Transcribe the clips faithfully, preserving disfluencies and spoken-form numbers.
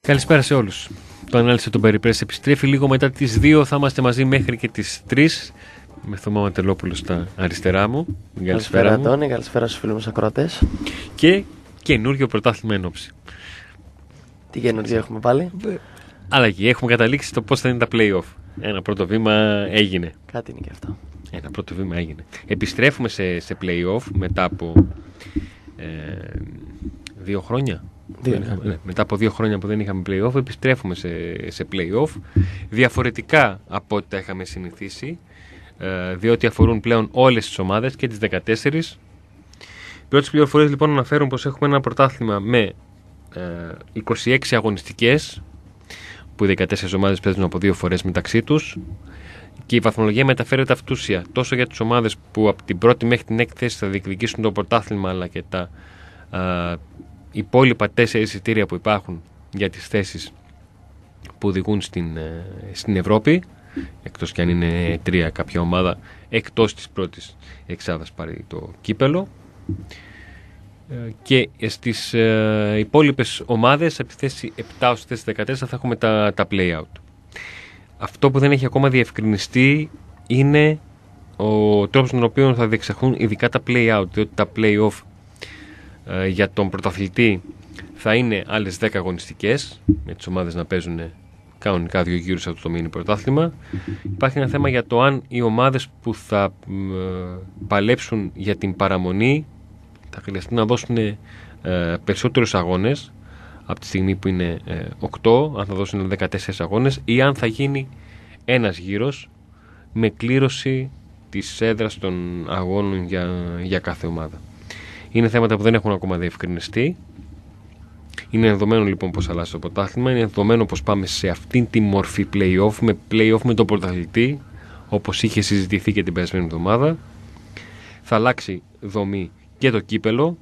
Καλησπέρα σε όλους. Το ανάλυση των περιπρές επιστρέφει λίγο μετά τις δύο. Θα είμαστε μαζί μέχρι και τις τρεις. Με Θωμά Ματελόπουλο στα αριστερά μου. Καλησπέρα, Αντώνη. Καλησπέρα στους φίλους μας ακροατές. Και καινούριο πρωτάθλημα ενόψει. Τι καινούριο έχουμε πάλι? Αλλαγή. Έχουμε καταλήξει στο πώς θα είναι τα play-off. Ένα πρώτο βήμα έγινε. Κάτι είναι και αυτό. Ένα πρώτο βήμα έγινε. Επιστρέφουμε σε, σε play-off μετά από ε, δύο χρόνια. Δύο, είχαμε, ναι, μετά από δύο χρόνια που δεν είχαμε play-off, επιστρέφουμε σε, σε play-off. Διαφορετικά από ό,τι τα είχαμε συνηθίσει, ε, διότι αφορούν πλέον όλες τις ομάδες και τις δεκατέσσερις. Οι πρώτες πληροφορίες λοιπόν αναφέρουν πως έχουμε ένα πρωτάθλημα με ε, είκοσι έξι αγωνιστικές, που οι δεκατέσσερις ομάδες παίζουν από δύο φορές μεταξύ τους, και η βαθμολογία μεταφέρεται αυτούσια τόσο για τις ομάδες που από την πρώτη μέχρι την έκτη θέση θα διεκδικήσουν το πρωτάθλημα, αλλά και τα ε, υπόλοιπα τέσσερα εισιτήρια που υπάρχουν για τις θέσεις που οδηγούν στην, ε, στην Ευρώπη, εκτός κι αν είναι τρία κάποια ομάδα εκτός της πρώτης εξάδας πάρει το κύπελο, ε, και στις ε, υπόλοιπες ομάδες από τη θέση επτά ως τη θέση δεκατέσσερα θα έχουμε τα, τα play-out. Αυτό που δεν έχει ακόμα διευκρινιστεί είναι ο τρόπος τον οποίο θα διεξαχθούν ειδικά τα play-out, διότι τα play-off ε, για τον πρωταθλητή θα είναι άλλες δέκα αγωνιστικές, με τις ομάδες να παίζουν κανονικά δύο γύρους από το μίνι πρωτάθλημα. Υπάρχει ένα θέμα για το αν οι ομάδες που θα ε, παλέψουν για την παραμονή θα χρειαστεί να δώσουν ε, περισσότερους αγώνες από τη στιγμή που είναι ε, οκτώ, αν θα δώσουν δεκατέσσερις αγώνες, ή αν θα γίνει ένας γύρος με κλήρωση της έδρας των αγώνων για, για κάθε ομάδα. Είναι θέματα που δεν έχουν ακόμα διευκρινιστεί. Είναι δεδομένο λοιπόν πως αλλάζει το πρωτάθλημα. Είναι δεδομένο πως πάμε σε αυτήν τη μορφή play-off, με play-off με τον πρωταθλητή, όπως είχε συζητηθεί και την περασμένη εβδομάδα. Θα αλλάξει δομή και το κύπελο,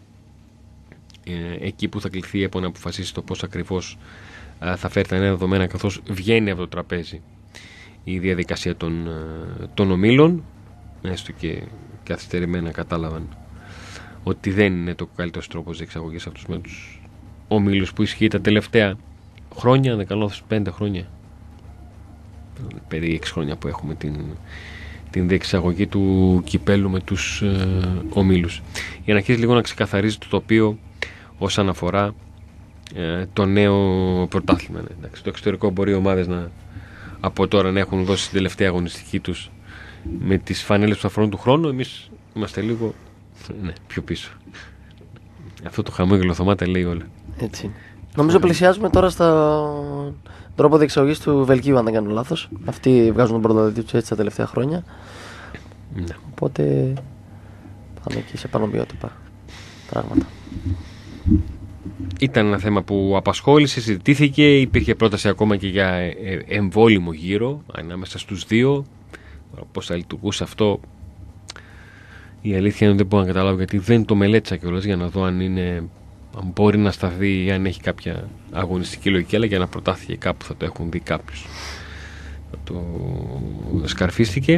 ε, εκεί που θα κληθεί η ΕΠΟ να αποφασίσει το πώς ακριβώς ε, θα φέρει τα νέα δεδομένα, καθώς βγαίνει από το τραπέζι η διαδικασία των, ε, των ομίλων, έστω και καθυστερημένα κατάλαβαν ότι δεν είναι το καλύτερος τρόπος διεξαγωγής αυτούς με τους ομίλους που ισχύει τα τελευταία χρόνια, δεν κάνω λάθος, πέντε χρόνια, περί έξι χρόνια που έχουμε την, την διεξαγωγή του κυπέλου με τους ε, ομίλους. Για να αρχίσει λίγο να ξεκαθαρίζει το τοπίο όσον αφορά ε, το νέο πρωτάθλημα. Ναι. Εντάξει, το εξωτερικό μπορεί οι ομάδες να, από τώρα να έχουν δώσει την τελευταία αγωνιστική τους με τις φανέλες που θα αφορούν του χρόνου. Εμείς είμαστε λίγο ναι, πιο πίσω. Αυτό το χαμόγελο Θωμά τα λέει όλα. Έτσι. Νομίζω πλησιάζουμε τώρα στον τρόπο διεξαγωγής του Βελγίου, αν δεν κάνω λάθος. Αυτοί βγάζουν τον πρωταθλητή τους έτσι τα τελευταία χρόνια. Ναι. Οπότε πάμε εκεί σε πανομοιότυπα πράγματα. Ήταν ένα θέμα που απασχόλησε, συζητήθηκε, υπήρχε πρόταση ακόμα και για εμβόλυμο γύρο ανάμεσα στους δύο. Πώς θα λειτουργούσε αυτό, η αλήθεια είναι ότι δεν μπορώ να καταλάβω, γιατί δεν το μελέτησα κιόλας για να δω αν, είναι, αν μπορεί να σταθεί ή αν έχει κάποια αγωνιστική λογική, αλλά για να προτάθηκε κάπου θα το έχουν δει κάποιους. Το σκαρφίστηκε.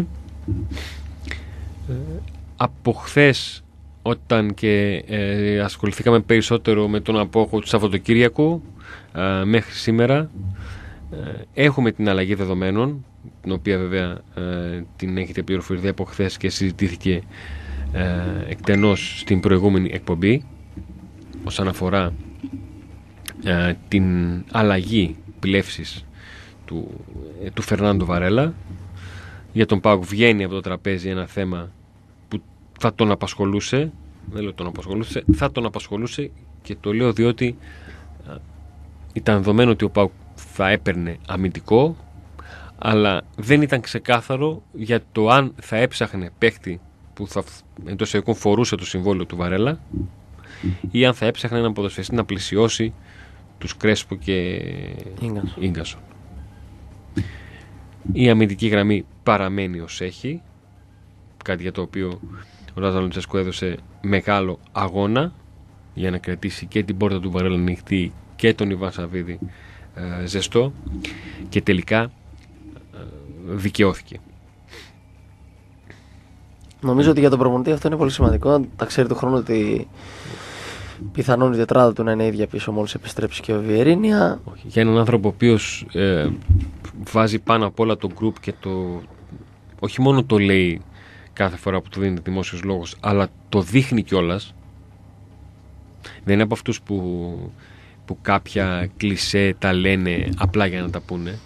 Ε, από χθες, όταν και ε, ασχοληθήκαμε περισσότερο με τον απόκο του Σαββατοκύριακου, ε, μέχρι σήμερα ε, έχουμε την αλλαγή δεδομένων, την οποία βέβαια ε, την έχετε πληροφορηθεί από χθες και συζητήθηκε ε, εκτενώς στην προηγούμενη εκπομπή, όσον αφορά ε, την αλλαγή πλεύσης του, ε, του Φερνάντο Βαρέλα. Για τον ΠΑΟΚ βγαίνει από το τραπέζι ένα θέμα που θα τον απασχολούσε, δεν λέω τον απασχολούσε, θα τον απασχολούσε, και το λέω διότι ε, ήταν δεδομένο ότι ο ΠΑΟΚ θα έπαιρνε αμυντικό, αλλά δεν ήταν ξεκάθαρο για το αν θα έψαχνε παίχτη που θα εντός εισαγωγικών φορούσε το συμβόλαιο του Βαρέλα, ή αν θα έψαχνε έναν ποδοσφαιριστή να πλησιώσει τους Κρέσπο και Ίγκασον. Η αμυντική γραμμή παραμένει ως έχει, κάτι για το οποίο ο Ράζα Λουτσέσκου έδωσε μεγάλο αγώνα για να κρατήσει και την πόρτα του Βαρέλα ανοιχτή και τον Ιβάν Σαββίδη ε, ζεστό, και τελικά ε, δικαιώθηκε. Νομίζω ότι για τον προπονητή αυτό είναι πολύ σημαντικό. Τα ξέρει του χρόνου ότι πιθανόν η τετράδα του να είναι ίδια πίσω μόλις επιστρέψει και ο Βιερίνια. Για έναν άνθρωπο ο οποίος ε, βάζει πάνω απ' όλα το group και το. Όχι μόνο το λέει κάθε φορά που του δίνει δημόσιος λόγος, αλλά το δείχνει κιόλας. Δεν είναι από αυτούς που, που κάποια κλισέ τα λένε απλά για να τα πούνε.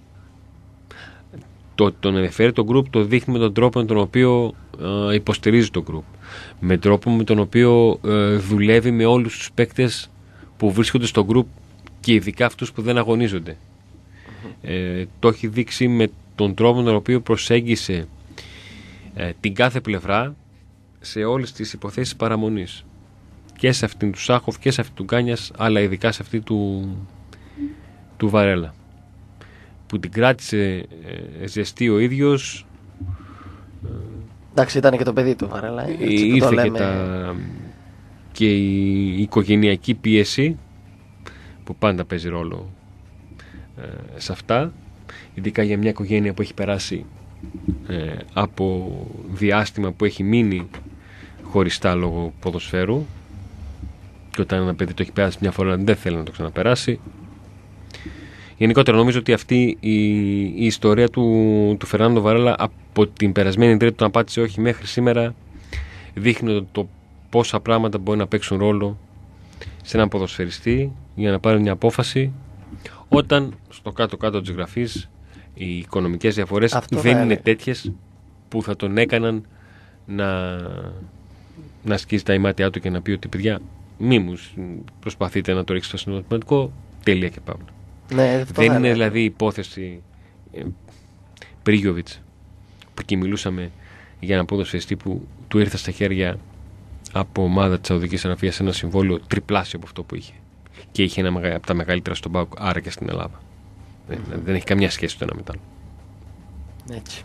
Το, τον ενδιαφέρει το group, το δείχνει με τον τρόπο με τον οποίο ε, υποστηρίζει το group. Με τρόπο με τον οποίο ε, δουλεύει με όλους τους παίκτες που βρίσκονται στο group και ειδικά αυτούς που δεν αγωνίζονται. Ε, το έχει δείξει με τον τρόπο με τον οποίο προσέγγισε ε, την κάθε πλευρά σε όλες τις υποθέσεις παραμονής. Και σε αυτήν του Σάχοφ και σε αυτή του Γκάνιας, αλλά ειδικά σε αυτή του, του Βαρέλα. Που την κράτησε ε, ζεστή ο ίδιος. Εντάξει, ήταν και το παιδί του Βαρέλα. Ε, ήρθε και, τα, και η οικογενειακή πίεση που πάντα παίζει ρόλο ε, σε αυτά. Ειδικά για μια οικογένεια που έχει περάσει ε, από διάστημα που έχει μείνει χωριστά λόγω ποδοσφαίρου. Και όταν ένα παιδί το έχει περάσει μια φορά δεν θέλει να το ξαναπεράσει. Γενικότερα νομίζω ότι αυτή η, η ιστορία του, του Φερνάντο Βαρέλα από την περασμένη τρίτη του να πάτησε όχι μέχρι σήμερα δείχνει το, το πόσα πράγματα μπορεί να παίξουν ρόλο σε έναν ποδοσφαιριστή για να πάρει μια απόφαση όταν στο κάτω-κάτω της γραφής οι οικονομικές διαφορές αυτό δεν είναι, είναι τέτοιες που θα τον έκαναν να, να σκίζει τα ημάτια του και να πει ότι παιδιά μη μου προσπαθείτε να το ρίξετε στο συνοδοτηματικό, τέλεια και παύλα. Ναι, δεν είναι δηλαδή υπόθεση ε, Πρίγιοβιτς που και μιλούσαμε για ένα ποδοσφαιριστή που του ήρθε στα χέρια από ομάδα της Σαουδικής Αραβίας ένα συμβόλαιο τριπλάσιο από αυτό που είχε και είχε ένα από τα μεγαλύτερα στον ΠΑΟΚ, άρα και στην Ελλάδα. Mm-hmm. δεν, δεν έχει καμιά σχέση το ένα με το άλλο. Έτσι.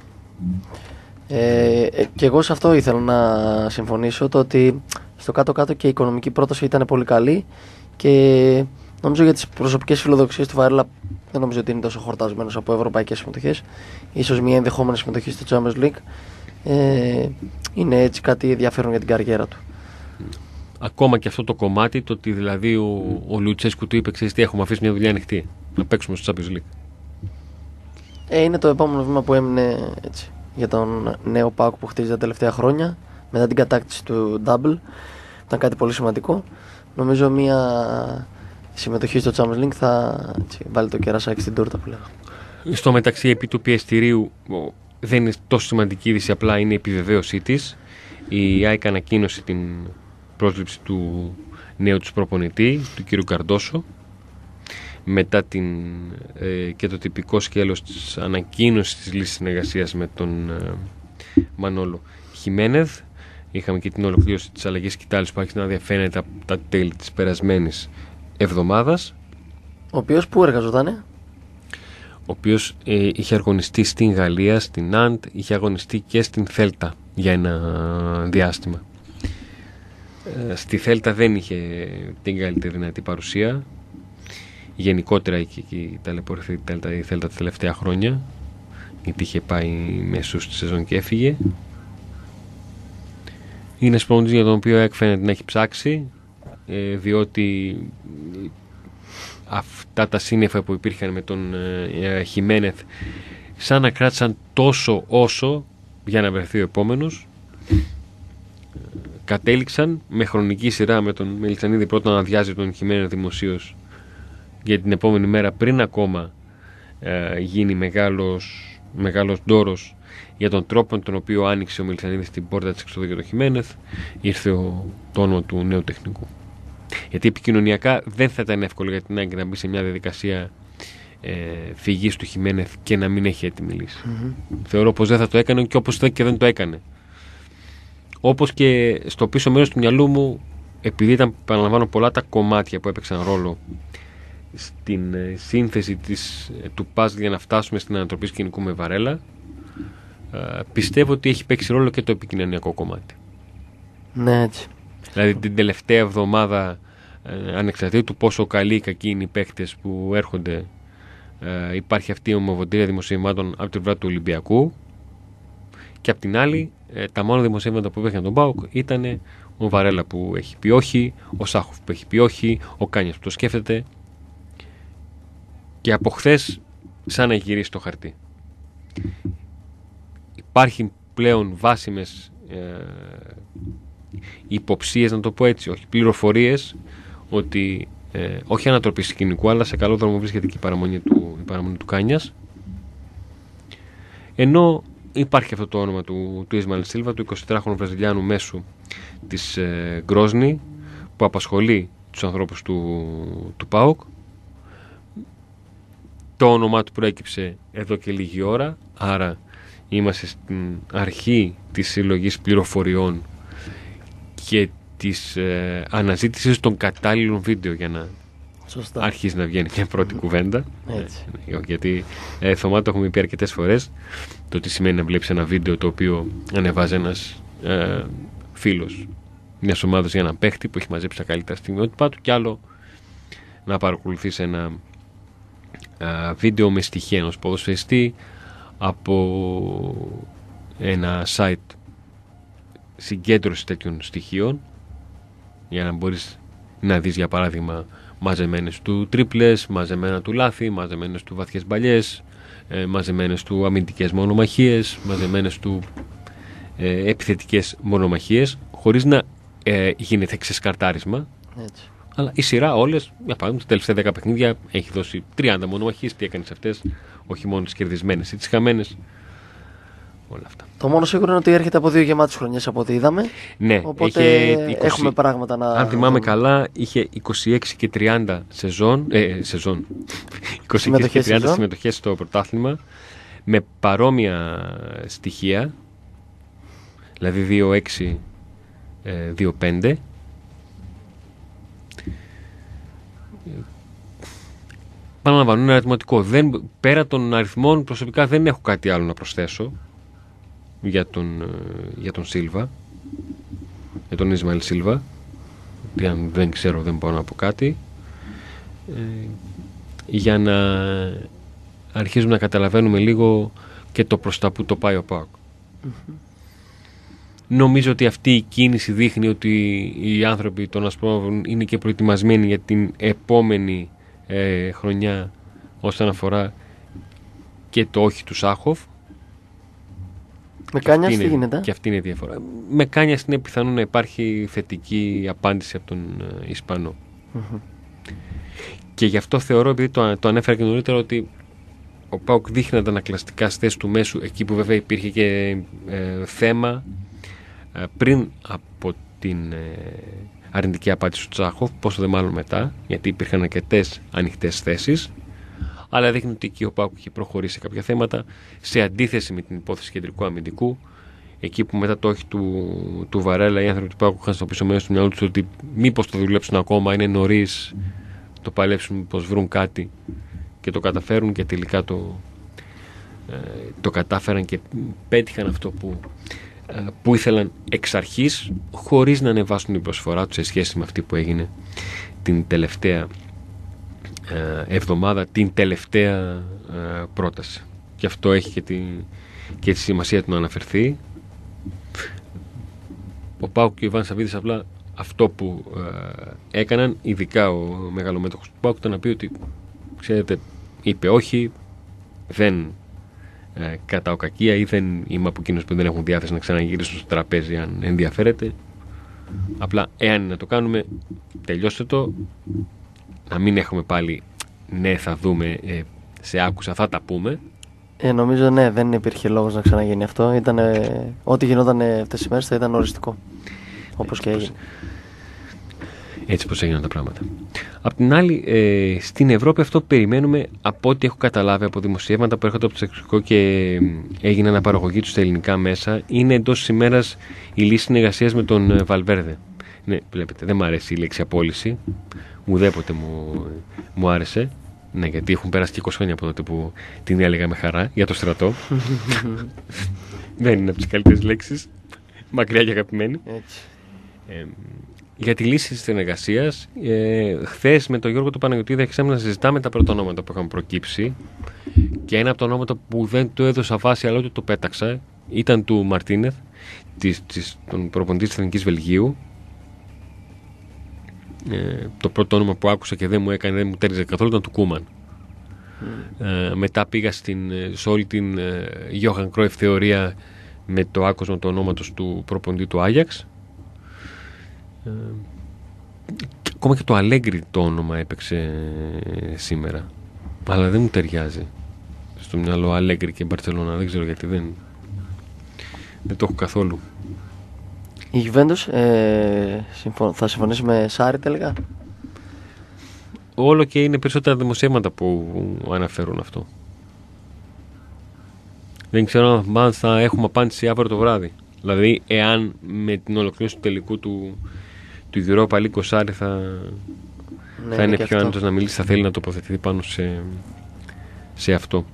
Ε, και εγώ σε αυτό ήθελα να συμφωνήσω, το ότι στο κάτω-κάτω και η οικονομική πρόταση ήταν πολύ καλή και νομίζω για τις προσωπικές φιλοδοξίες του Βαρέλα δεν νομίζω ότι είναι τόσο χορτασμένος από ευρωπαϊκές συμμετοχές. Ίσως μια ενδεχόμενη συμμετοχή στο Champions League ε, είναι έτσι κάτι ενδιαφέρον για την καριέρα του. Ακόμα και αυτό το κομμάτι, το ότι δηλαδή ο, ο Λουτσέσκου του είπε: ξέρεις τι, έχουμε αφήσει μια δουλειά ανοιχτή. Να παίξουμε στο Champions League. Ε, είναι το επόμενο βήμα που έμεινε έτσι, για τον νέο ΠΑΟΚ που χτίζει τα τελευταία χρόνια μετά την κατάκτηση του Double. Ήταν κάτι πολύ σημαντικό. Νομίζω μια συμμετοχή στο Champions League θα έτσι, βάλει το κερασάκι στην τούρτα που λέγαμε. Στο μεταξύ, επί του πιεστηρίου δεν είναι τόσο σημαντική είδηση, απλά είναι η επιβεβαίωσή της. Η ΑΕΚ ανακοίνωσε την πρόσληψη του νέου του προπονητή, του κ. Καρντόσο, μετά την, ε, και το τυπικό σκέλος της ανακοίνωσης της λύσης συνεργασίας με τον ε, Μανόλο Χιμένεθ. Είχαμε και την ολοκλήρωση της αλλαγής κοιτάλης που άρχισε να διαφαίνεται από τα τέλη της περασμένης εβδομάδας. Ο οποίος πού εργαζότανε? Ο οποίος ε, είχε αγωνιστεί στην Γαλλία, στην Ναντ, είχε αγωνιστεί και στην Θέλτα για ένα διάστημα. Ε, στη Θέλτα δεν είχε την καλύτερη δυνατή παρουσία. Γενικότερα είχε εκεί ταλαιπωρηθεί η Θέλτα, η Θέλτα τα τελευταία χρόνια, γιατί είχε πάει μέσω στη σεζόν και έφυγε. Είναι σπονδής για τον οποίο έκφαινε να έχει ψάξει, ε, διότι αυτά τα σύννεφα που υπήρχαν με τον ε, Χιμένεθ σαν να κράτησαν τόσο όσο για να βρεθεί ο επόμενος. Κατέληξαν με χρονική σειρά με τον Μελισσανίδη πρώτα να αδειάζει τον Χιμένεθ δημοσίως για την επόμενη μέρα, πριν ακόμα ε, γίνει μεγάλος, μεγάλος ντόρος για τον τρόπο με τον οποίο άνοιξε ο Μελισσανίδης την πόρτα της εξόδου για τον Χιμένεθ. Ήρθε ο, το όνομα του νέου τεχνικού. Γιατί επικοινωνιακά δεν θα ήταν εύκολο για την ΑΕΚ να μπει σε μια διαδικασία ε, φυγής του Χιμένεθ και να μην έχει έτοιμη λύση. Mm-hmm. Θεωρώ πως δεν θα το έκανε και όπως και δεν το έκανε. Όπως και στο πίσω μέρος του μυαλού μου, επειδή ήταν, παραλαμβάνω, πολλά τα κομμάτια που έπαιξαν ρόλο στην ε, σύνθεση της, ε, του παζλ για να φτάσουμε στην ανατροπή σκηνικού με Βαρέλα, ε, πιστεύω ότι έχει παίξει ρόλο και το επικοινωνιακό κομμάτι. Ναι, έτσι. Δηλαδή την τελευταία εβδομάδα, ε, ανεξαρτήτου πόσο καλοί ή κακοί είναι οι παίκτες που έρχονται, ε, υπάρχει αυτή η ομοβοντήρια δημοσιευμάτων από την πλευρά του Ολυμπιακού και από την άλλη ε, τα μόνα δημοσίευματα που υπήρχαν τον ΠΑΟΚ ήταν ο Βαρέλα που έχει πει όχι, ο Σάχοφ που έχει πει όχι, ο Κάνιας που το σκέφτεται. Και από χθες σαν να γυρίσει το χαρτί. Υπάρχει πλέον βάσιμες ε, υποψίες, να το πω έτσι, όχι πληροφορίες, ότι ε, όχι ανατροπή σκηνικού, αλλά σε καλό δρόμο βρίσκεται και η παραμονή του, η παραμονή του Κάνιας. Ενώ υπάρχει αυτό το όνομα του, του Ισμαήλ Σίλβα, του εικοσιτετράχρονου Βραζιλιάνου μέσου της ε, Γκρόσνη, που απασχολεί τους ανθρώπους του, του ΠΑΟΚ. Το όνομά του προέκυψε εδώ και λίγη ώρα, άρα είμαστε στην αρχή της συλλογής πληροφοριών και της ε, αναζήτησης των κατάλληλων βίντεο για να Σωστά. αρχίσει να βγαίνει μια πρώτη κουβέντα. Έτσι. Ε, γιατί ε, Θωμά, το έχουμε πει αρκετές φορές, το τι σημαίνει να βλέπεις ένα βίντεο το οποίο ανεβάζει ένας ε, φίλος μιας ομάδας για έναν παίχτη που έχει μαζέψει τα καλύτερα στιγμιότυπά του, και άλλο να παρακολουθείς ένα ε, βίντεο με στοιχεία ενός ποδοσφαιριστή από ένα site συγκέντρωση τέτοιων στοιχείων, για να μπορείς να δεις, για παράδειγμα, μαζεμένες του τρίπλες, μαζεμένα του λάθη, μαζεμένες του βαθιές μπαλιές, ε, μαζεμένες του αμυντικές μονομαχίες, μαζεμένες του ε, επιθετικές μονομαχίες, χωρίς να ε, γίνεται ξεσκαρτάρισμα. Έτσι. Αλλά η σειρά όλες, για παράδειγμα, τα τελευταία δέκα παιχνίδια έχει δώσει τριάντα μονομαχίες. Τι έκανες αυτές, όχι μόνο τις κερδισμένες ή τις χαμένες. Όλα αυτά. Το μόνο σίγουρο είναι ότι έρχεται από δύο γεμάτες χρονιές από ό,τι είδαμε. Ναι, οπότε είχε είκοσι, έχουμε πράγματα να. Αν θυμάμαι καλά, είχε είκοσι έξι και τριάντα σεζόν, ε, σεζόν. είκοσι έξι και τριάντα συμμετοχές στο πρωτάθλημα, με παρόμοια στοιχεία, δηλαδή δύο έξι, δύο πέντε. Παραλαμβάνω, είναι αριθματικό. Δεν, πέρα των αριθμών, προσωπικά δεν έχω κάτι άλλο να προσθέσω για τον, για τον Σίλβα, για τον Ισμαήλ Σίλβα. Αν δεν ξέρω, δεν μπορώ να πω κάτι. Ε, για να αρχίζουμε να καταλαβαίνουμε λίγο και το προς τα που το πάει ο ΠΑΟΚ. Mm-hmm. Νομίζω ότι αυτή η κίνηση δείχνει ότι οι άνθρωποι των Ασπρόμαυρων είναι και προετοιμασμένοι για την επόμενη ε, χρονιά όσον αφορά και το όχι του Σάχοφ. Με Κάνιας τι γίνεται? Και αυτή είναι η διαφορά. Με Κάνιας είναι πιθανό να υπάρχει θετική απάντηση από τον ε, Ισπανό. Mm-hmm. Και γι' αυτό θεωρώ, επειδή το, το ανέφερα και νωρίτερα, ότι ο ΠΑΟΚ δείχνει αντανακλαστικά στη θέση του μέσου, εκεί που βέβαια υπήρχε και ε, θέμα ε, πριν από την ε, αρνητική απάντηση του Τσάχοφ, πόσο δε μάλλον μετά, γιατί υπήρχαν αρκετές ανοιχτές θέσεις. Αλλά δείχνει ότι εκεί ο ΠΑΟΚ έχει προχωρήσει σε κάποια θέματα, σε αντίθεση με την υπόθεση κεντρικού αμυντικού. Εκεί που μετά το όχι του, του Βαρέλα, οι άνθρωποι του ΠΑΟΚ είχαν στο πίσω μέρος του μυαλού τους ότι μήπως το δουλέψουν ακόμα, είναι νωρίς, το παλέψουν, πως βρουν κάτι και το καταφέρουν, και τελικά το, ε, το κατάφεραν και πέτυχαν αυτό που, ε, που ήθελαν εξ αρχής, χωρίς να ανεβάσουν την προσφορά τους σε σχέση με αυτή που έγινε την τελευταία εβδομάδα, την τελευταία ε, πρόταση. Και αυτό έχει και τη, και τη σημασία του να αναφερθεί. Ο ΠΑΟΚ και ο Ιβάν Σαββίδης απλά αυτό που ε, έκαναν, ειδικά ο μεγαλομέτωχος του ΠΑΟΚ, ήταν να πει ότι, ξέρετε, είπε όχι, δεν ε, κατάω κακία, ή δεν είμαι από εκείνους που δεν έχουν διάθεση να ξαναγυρίσουν στο τραπέζι αν ενδιαφέρεται. Απλά εάν είναι να το κάνουμε, τελειώστε το, να μην έχουμε πάλι ναι θα δούμε, ε, σε άκουσα, θα τα πούμε. Ε, νομίζω ναι, δεν υπήρχε λόγος να ξαναγίνει αυτό. Ήτανε, ό,τι γινόταν αυτές τις μέρες θα ήταν οριστικό, όπως και έγινε. Έτσι πως έγιναν τα πράγματα. Απ' την άλλη, ε, στην Ευρώπη αυτό που περιμένουμε, από ό,τι έχω καταλάβει από δημοσιεύματα που έρχονται από το εξωτερικό και έγιναν αναπαραγωγή του στα ελληνικά μέσα, είναι εντός της ημέρας η λύση συνεργασίας με τον ε, Βαλβέρδε. Ναι, βλέπετε, δεν μου αρέσει η λέξη απόλυση. Ουδέποτε μου, μου άρεσε. Ναι, γιατί έχουν περάσει και είκοσι χρόνια από τότε που την έλεγα με χαρά για το στρατό. Δεν είναι από τις καλύτερες λέξεις. Μακριά και αγαπημένη. Έτσι. Ε, για τη λύση της συνεργασίας, ε, χθες με τον Γιώργο του Παναγιωτήδη αρχίσαμε να συζητάμε τα πρώτα ονόματα που είχαν προκύψει. Και ένα από τα ονόματα που δεν το έδωσα βάση, αλλά ότι το πέταξα, ήταν του Μαρτίνεθ. της, της, τον προπονητή της Εθνικής Βελγίου. Ε, το πρώτο όνομα που άκουσα και δεν μου έκανε, δεν μου τέριζε καθόλου ήταν του Κούμαν. Mm. Ε, μετά πήγα στην, σε όλη την ε, Johan Cruyff θεωρία με το άκουσμα του ονόματος του προπονητή του Άγιαξ. Ε, ακόμα και το Αλέγκρι το όνομα έπαιξε σήμερα, αλλά δεν μου ταιριάζει στο μυαλό Αλέγκρι και Μπαρτσελώνα, δεν ξέρω γιατί, δεν, δεν το έχω καθόλου. Η Juventus ε, συμφων... θα συμφωνήσει με Σάρι τελικά? Όλο και είναι περισσότερα δημοσιεύματα που αναφέρουν αυτό. Δεν ξέρω αν θα έχουμε απάντηση αύριο το βράδυ. Δηλαδή, εάν με την ολοκλήρωση του τελικού του, του Europa League ο Σάρι θα, ναι, θα είναι πιο άνετος να μιλήσει, θα θέλει να τοποθετηθεί πάνω σε, σε αυτό.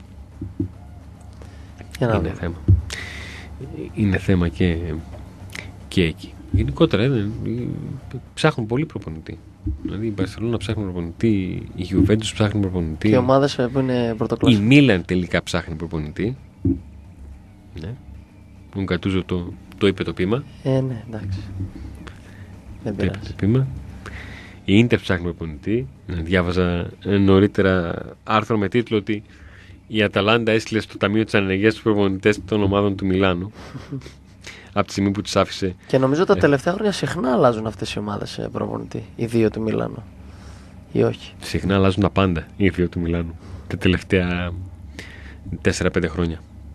Για να είναι θέμα. Είναι θέμα και, και εκεί. Γενικότερα ε, ψάχνουν πολύ προπονητή. Δηλαδή η Μπαρσελόνα ψάχνει προπονητή, η Juventus ψάχνει προπονητή. Και οι ομάδες που είναι πρωτοκλάσσες. Η Μίλαν τελικά ψάχνει προπονητή. Ναι. Τον Κατούζο το, το είπε το πείμα. Ε, ναι, εντάξει. Δεν το είπε το πείμα. Η Ίντερ ψάχνει προπονητή. Διάβαζα νωρίτερα άρθρο με τίτλο ότι η Αταλάντα έστειλε στο Ταμείο της Ανεργίας τους προπονητές των ομάδων του Μιλάνου. Από τη στιγμή που τους άφησε. Και νομίζω τα τελευταία χρόνια συχνά αλλάζουν αυτές οι ομάδες προπονητή. Οι δύο του Μιλάνου. Ή όχι? Συχνά αλλάζουν τα πάντα οι δύο του Μιλάνου. Τα τελευταία τέσσερα πέντε χρόνια.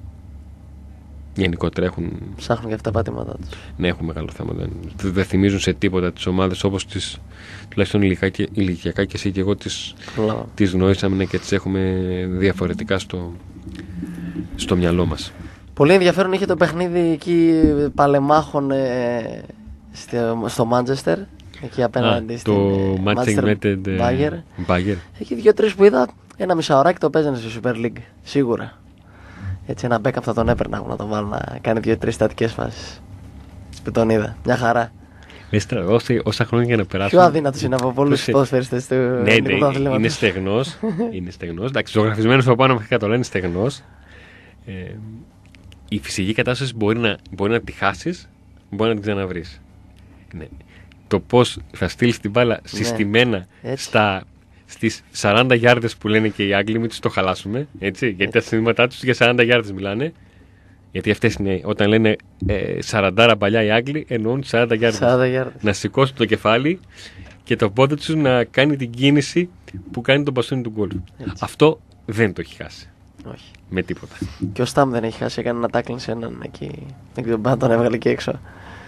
Γενικότερα έχουν. Ψάχνουν και αυτά τα πάτηματά τους. Ναι, έχουν μεγάλο θέμα. Δεν, δεν θυμίζουν σε τίποτα τις ομάδες όπως τις. Τουλάχιστον ηλικιακά και εσύ και εγώ τις, τις γνώρισαμε και τις έχουμε διαφορετικά στο, στο μυαλό μας. Πολύ ενδιαφέρον είχε το παιχνίδι εκεί παλεμάχων ε, στο Μάντσεστερ. Εκεί απέναντι Α, στην το Manchester United Bayern. Εκεί δύο-τρεις που είδα, ένα μισάωράκι το παίζανε στη Super League. Σίγουρα. Έτσι ένα backup θα τον έπαιρνα να τον βάλω να κάνει δύο-τρεις στατικές φάσεις. Που τον είδα. Μια χαρά. Έστρα, όσα, όσα χρόνια για να περάσουν. Πιο αδύνατος είναι από πολλούς ποδοσφαιριστές του ελληνικού αθλήματος. Είναι στεγνός. Είναι στεγνός. Εντάξει, ζωγραφισμένος από πάνω μέχρι κάτω, είναι στεγνός. Ε, η φυσική κατάσταση μπορεί να, μπορεί να τη χάσεις, μπορεί να την ξαναβρεις. Ναι. Το πώς θα στείλεις την μπάλα ναι. συστημένα στα, στις σαράντα γιάρδες που λένε και οι Άγγλοι, μην τους το χαλάσουμε. Έτσι, γιατί τα συνθήματά τους για σαράντα γιάρδες μιλάνε. Γιατί αυτές είναι, όταν λένε ε, σαράντα παλιά οι Άγγλοι, εννοούν σαράντα γιάρδες. Να σηκώσουν το κεφάλι και το πόδι τους να κάνει την κίνηση που κάνει τον μπαστούνι του γκολ. Αυτό δεν το έχει χάσει. Όχι. Με τίποτα. Και ο Στάμ δεν έχει χάσει, έκανε ένα τάκλινγκ σε έναν εκεί. Δεν ξέρω, πάντα τον έβγαλε και έξω.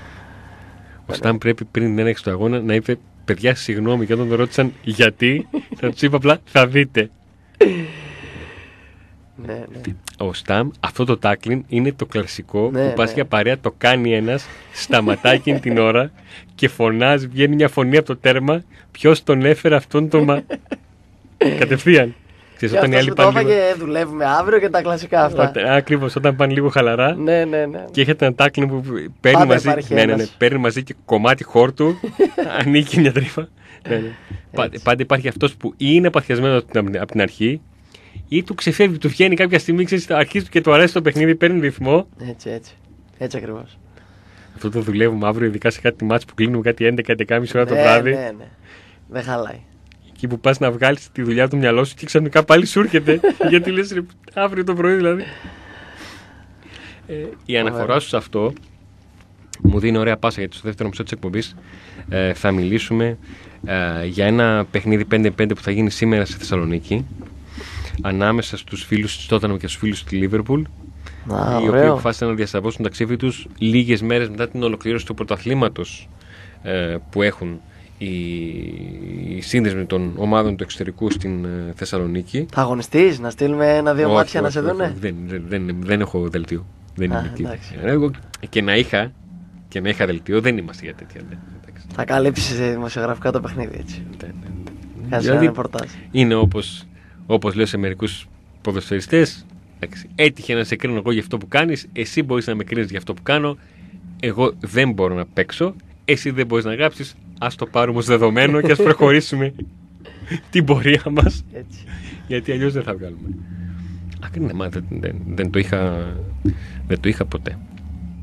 Ο Στάμ πρέπει πριν την έναρξη του αγώνα να είπε: παιδιά, συγγνώμη, και όταν τον ρώτησαν γιατί, θα του είπα απλά: θα δείτε. Ναι, ναι. Ο Στάμ, αυτό το tackling είναι το κλασικό ναι, που πας ναι. για παρέα, το κάνει ένας, σταματάει εκείνη την ώρα και φωνάζει, βγαίνει μια φωνή από το τέρμα, ποιος τον έφερε αυτόν τον μα... κατευθείαν. Ξέρεις, και αυτός που το έφαγε λίγο... δουλεύουμε αύριο και τα κλασικά αυτά. Ακριβώς, όταν πάνε λίγο χαλαρά ναι, ναι, ναι. και έχετε ένα tackling που παίρνει μαζί, ναι, ναι, ναι, παίρνει μαζί και κομμάτι χόρτου, ανοίγει μια τρύπα. ναι, ναι. Πάντα, πάντα υπάρχει αυτός που είναι παθιασμένος από την αρχή ή του ξεφεύγει, του βγαίνει κάποια στιγμή, ξέρεις, αρχίζει και του αρέσει το παιχνίδι, παίρνει ρυθμό. Έτσι, έτσι. Έτσι ακριβώς. Αυτό το δουλεύουμε αύριο, ειδικά σε κάτι μάτς που κλείνουμε κάτι έντεκα έντεκα και μισή ώρα το βράδυ. Ναι, ναι. Δεν χαλάει. Εκεί που πας να βγάλεις τη δουλειά του μυαλό σου και ξαφνικά πάλι σου έρχεται. Γιατί λες ρε, αύριο το πρωί δηλαδή. ε, η αναφορά σου σε αυτό μου δίνει ωραία πάσα, γιατί στο δεύτερο μισό της εκπομπής ε, θα μιλήσουμε ε, για ένα παιχνίδι πέντε πέντε που θα γίνει σήμερα στη Θεσσαλονίκη, ανάμεσα στους φίλους της Τότεναμ και στους φίλους της Λίβερπουλ, οι οποίοι αποφάσισαν να διασταυρώσουν τα ταξίδι τους λίγες μέρες μετά την ολοκλήρωση του πρωταθλήματος ε, που έχουν οι, οι σύνδεσμοι των ομάδων του εξωτερικού στην ε, Θεσσαλονίκη. Θα αγωνιστείς, να στείλουμε ένα-δύο μάτια να σε δούνε? Δεν, δεν, δεν, δεν έχω δελτίο. Δεν Α, είναι εγώ, και, να είχα, και να είχα δελτίο, δεν είμαστε για τέτοια. Δεν, θα καλύψεις δημοσιογραφικά το παιχνίδι έτσι. Δεν, δεν, δεν. Κάνεις δηλαδή, ένα ρεπορτάζ. Είναι όπως, όπως λέω σε μερικούς ποδοσφαιριστές. Έτυχε να σε κρίνω εγώ για αυτό που κάνεις, εσύ μπορείς να με κρίνεις για αυτό που κάνω, εγώ δεν μπορώ να παίξω, εσύ δεν μπορείς να γράψεις, ας το πάρουμε ως δεδομένο και ας προχωρήσουμε την πορεία μας, έτσι. Γιατί αλλιώς δεν θα βγάλουμε. Α, ναι, μα, δεν, δεν, δεν, το είχα, δεν το είχα ποτέ.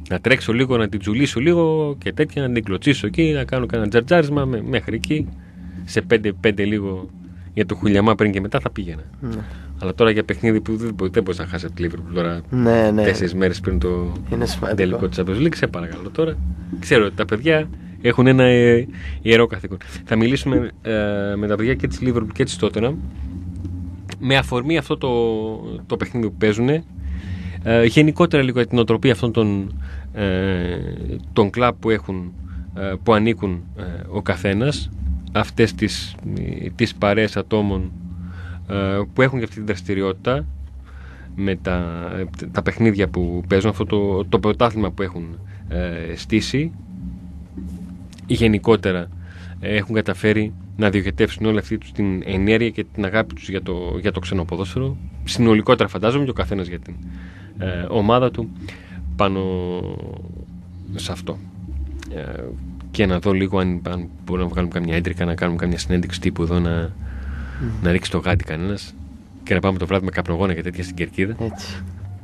Να τρέξω λίγο, να την τζουλήσω λίγο και τέτοια, να την κλωτσίσω εκεί, να κάνω κανένα τζαρτζάρισμα μέχρι εκεί. Σε πέντε πέντε λίγο για το χουλιαμά πριν και μετά θα πήγαινα. Ναι. Αλλά τώρα για παιχνίδι που δεν, δεν μπορεί να χάσει από τη Λίβερπουλ τώρα ναι, ναι. τέσσερις μέρες πριν το τελικό της Champions League, σε παρακαλώ τώρα. Ξέρω ότι τα παιδιά έχουν ένα ε, ιερό καθήκον. Θα μιλήσουμε ε, με τα παιδιά και της Λίβερπουλ και της Tottenham με αφορμή αυτό το, το παιχνίδι που παίζουν. Ε, γενικότερα λίγο για την οτροπία αυτών των, ε, των κλαμπ που, έχουν, ε, που ανήκουν ε, ο καθένας, αυτές τις, τις παρέες ατόμων ε, που έχουν και αυτή την δραστηριότητα με τα, τα παιχνίδια που παίζουν, αυτό το, το πρωτάθλημα που έχουν ε, στήσει. Γενικότερα ε, έχουν καταφέρει να διοχετεύσουν όλη αυτή τους την ενέργεια και την αγάπη τους για το, για το ξένο ποδόσφαιρο. Συνολικότερα φαντάζομαι και ο καθένας για την ε, ομάδα του πάνω σε αυτό. Ε, και να δω λίγο αν, αν μπορούμε να βγάλουμε καμιά έντρικα, να κάνουμε καμιά συνέντευξη τύπου εδώ, να, mm. να ρίξει το γάτι κανένας και να πάμε το βράδυ με καπνογόνα και τέτοια στην κερκίδα. Έτσι.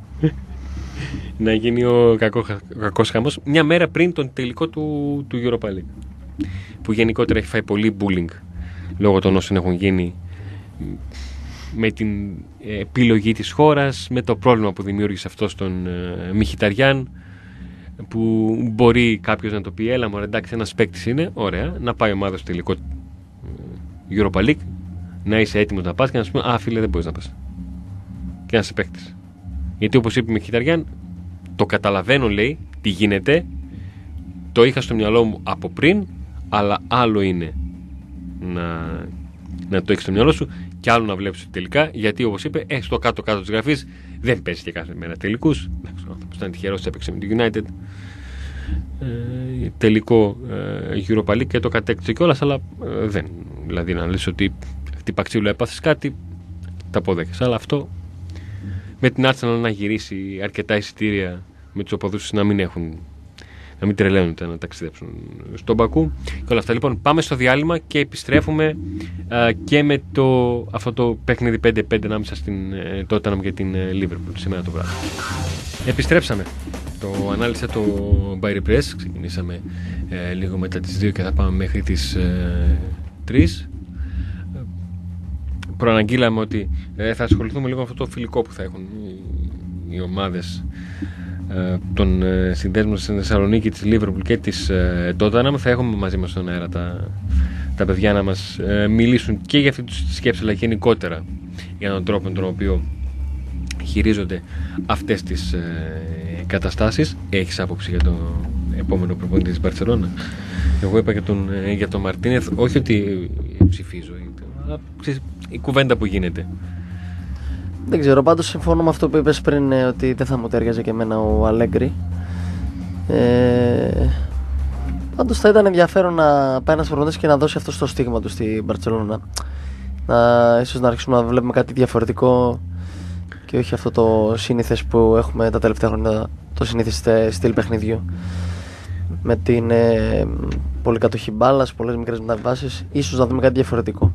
Να γίνει ο κακό, κακός χαμός μια μέρα πριν τον τελικό του, του Europa League, που γενικότερα έχει φάει πολύ bullying λόγω των όσων έχουν γίνει με την επιλογή της χώρας, με το πρόβλημα που δημιούργησε αυτό στον ε, Μιχιταριάν, που μπορεί κάποιος να το πει, έλα μωρέ, εντάξει, ένας παίκτης είναι, ωραία, να πάει ομάδα στο τελικό Europa League, να είσαι έτοιμος να πας και να σου πει, α, φίλε, δεν μπορείς να πας και να είσαι παίκτης. Γιατί όπως είπε η Μιχιταριάν, το καταλαβαίνω, λέει, τι γίνεται, το είχα στο μυαλό μου από πριν, αλλά άλλο είναι να, να το έχεις στο μυαλό σου και άλλο να βλέπεις τελικά, γιατί όπως είπε, ε, στο κάτω-κάτω της γραφής δεν παίζει και κάθε μέρα τελικούς. Ο άνθρωπος ήταν τυχερός, έπαιξε με τη United ε, τελικό ε, Europa League και το κατέκτησε κιόλας, αλλά ε, δεν. Δηλαδή να λες ότι χτύπα ξύλο, έπαθες κάτι, τα αποδέχεσαι. Αλλά αυτό με την Arsenal να γυρίσει αρκετά εισιτήρια με τους οπαδούς να μην έχουν, να μην τρελαίνονται να ταξιδέψουν στον Μπακού και όλα αυτά. Λοιπόν, πάμε στο διάλειμμα και επιστρέφουμε α, και με το, αυτό το παιχνίδι πέντε πέντε ανάμεσα στην ε, Tottenham και την ε, Liverpool σήμερα το βράδυ. Επιστρέψαμε. Το ανάλυσε το By Repress. Ξεκινήσαμε ε, λίγο μετά τις δύο και θα πάμε μέχρι τις ε, τρεις. Προαναγγείλαμε ότι ε, θα ασχοληθούμε λίγο με αυτό το φιλικό που θα έχουν οι, οι ομάδες των ε, συνδέσμων στην Θεσσαλονίκη, της Liverpool και της ε, Tottenham. Θα έχουμε μαζί μας στον αέρα τα, τα παιδιά να μας ε, μιλήσουν και για αυτή τη σκέψη, αλλά γενικότερα για τον τρόπο με τον οποίο χειρίζονται αυτές τις ε, καταστάσεις. Έχεις άποψη για το επόμενο προπονητή της Μπαρσελόνα? Εγώ είπα για τον, ε, για τον Μαρτίνεθ, όχι ότι ψηφίζω, αλλά η κουβέντα που γίνεται. Δεν ξέρω, πάντως συμφωνώ με αυτό που είπες πριν, ε, ότι δεν θα μου τέριαζε και εμένα ο Αλέγκρι. Ε, πάντως θα ήταν ενδιαφέρον να πάει ένας προπονητής και να δώσει αυτό στο στίγμα του στην Μπαρτσελόνα. Να, ίσως να αρχίσουμε να βλέπουμε κάτι διαφορετικό και όχι αυτό το σύνηθες που έχουμε τα τελευταία χρόνια, το σύνηθες στυλ παιχνιδιού. Με την ε, πολύ κατοχή μπάλας, πολλές μικρές μεταβάσεις, ίσως να δούμε κάτι διαφορετικό.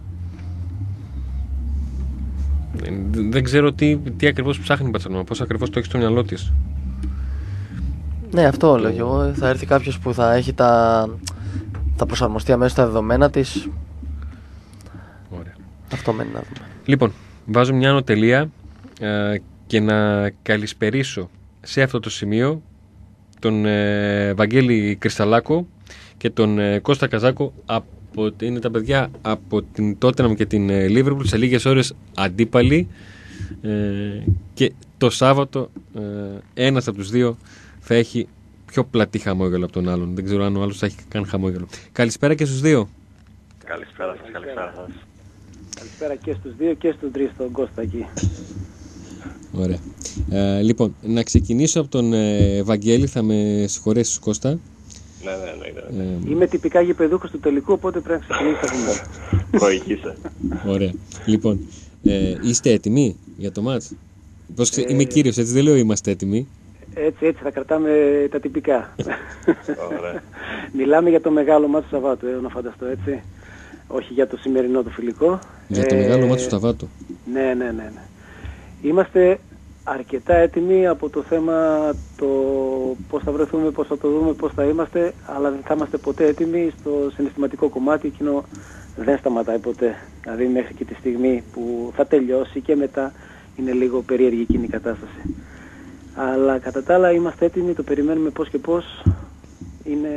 Δεν ξέρω τι, τι ακριβώς ψάχνει η Μπαρσελόνα, πώς ακριβώς το έχει στο μυαλό της. Ναι, αυτό το... λέω και εγώ. Θα έρθει κάποιος που θα έχει τα. Θα προσαρμοστεί αμέσως στα δεδομένα της. Ωραία. Αυτό μένει να δούμε. Λοιπόν, βάζω μια ανωτελεία ε, και να καλησπερίσω σε αυτό το σημείο τον ε, Βαγγέλη Κρυσταλάκο και τον ε, Κώστα Καζάκο. Είναι τα παιδιά από την Tottenham και την Liverpool, σε λίγες ώρες αντίπαλοι, ε, και το Σάββατο ε, ένας από τους δύο θα έχει πιο πλατή χαμόγελο από τον άλλον. Δεν ξέρω αν ο άλλος θα έχει καν χαμόγελο. Καλησπέρα και στους δύο. Καλησπέρα σας, καλησπέρα σας. Καλησπέρα και στους δύο και στους τρεις, τον Κώστα εκεί. Ωραία. Ε, λοιπόν, να ξεκινήσω από τον ε, Βαγγέλη, θα με συγχωρέσεις Κώστα. Ναι, ναι, ναι, ναι. Ε, Είμαι τυπικά γηπεδούχος του τελικού, οπότε πρέπει να ξεκινήσω αυτό. Προηγήσε. Ωραία. Λοιπόν, ε, είστε έτοιμοι για το μάτς? Πώς ξε... ε, Είμαι κύριος, έτσι δεν λέω είμαστε έτοιμοι. Έτσι, έτσι, θα κρατάμε τα τυπικά. Ωραία. Μιλάμε για το μεγάλο μάτς του Σαββάτου, ε, να φανταστώ, έτσι. Όχι για το σημερινό το φιλικό. Για το ε, μεγάλο μάτς του Σαββάτου. Ναι, ναι, ναι, ναι. Είμαστε αρκετά έτοιμοι από το θέμα το πώς θα βρεθούμε, πώς θα το δούμε, πώς θα είμαστε, αλλά δεν θα είμαστε ποτέ έτοιμοι στο συναισθηματικό κομμάτι, εκείνο δεν σταματάει ποτέ. Δηλαδή μέχρι και τη στιγμή που θα τελειώσει και μετά είναι λίγο περίεργη εκείνη η κατάσταση. Αλλά κατά τα άλλα είμαστε έτοιμοι, το περιμένουμε πώς και πώς. Είναι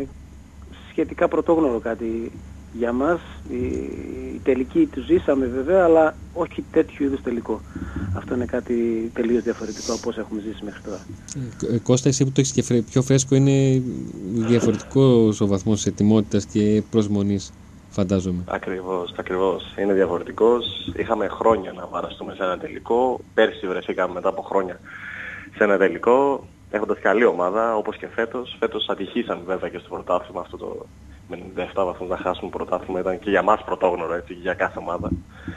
σχετικά πρωτόγνωρο κάτι για μας. Η, η τελική του ζήσαμε βέβαια, αλλά όχι τέτοιου είδους τελικό. Αυτό είναι κάτι τελείως διαφορετικό από όσα έχουμε ζήσει μέχρι τώρα. Ε, Κώστα, εσύ που το έχεις και πιο φρέσκο, είναι διαφορετικός ο βαθμός ετοιμότητας και προσμονής, φαντάζομαι. Ακριβώς, ακριβώς. Είναι διαφορετικός. Είχαμε χρόνια να παραστούμε σε ένα τελικό. Πέρσι βρεθήκαμε μετά από χρόνια σε ένα τελικό, έχοντας καλή ομάδα, όπως και φέτος. Φέτος ατυχήσαμε βέβαια και στο πρωτάθλημα, αυτό το με ενενήντα επτά βαθμούς να χάσουμε πρωτάθλημα ήταν και για μας πρωτόγνωρο, έτσι, για κάθε ομάδα.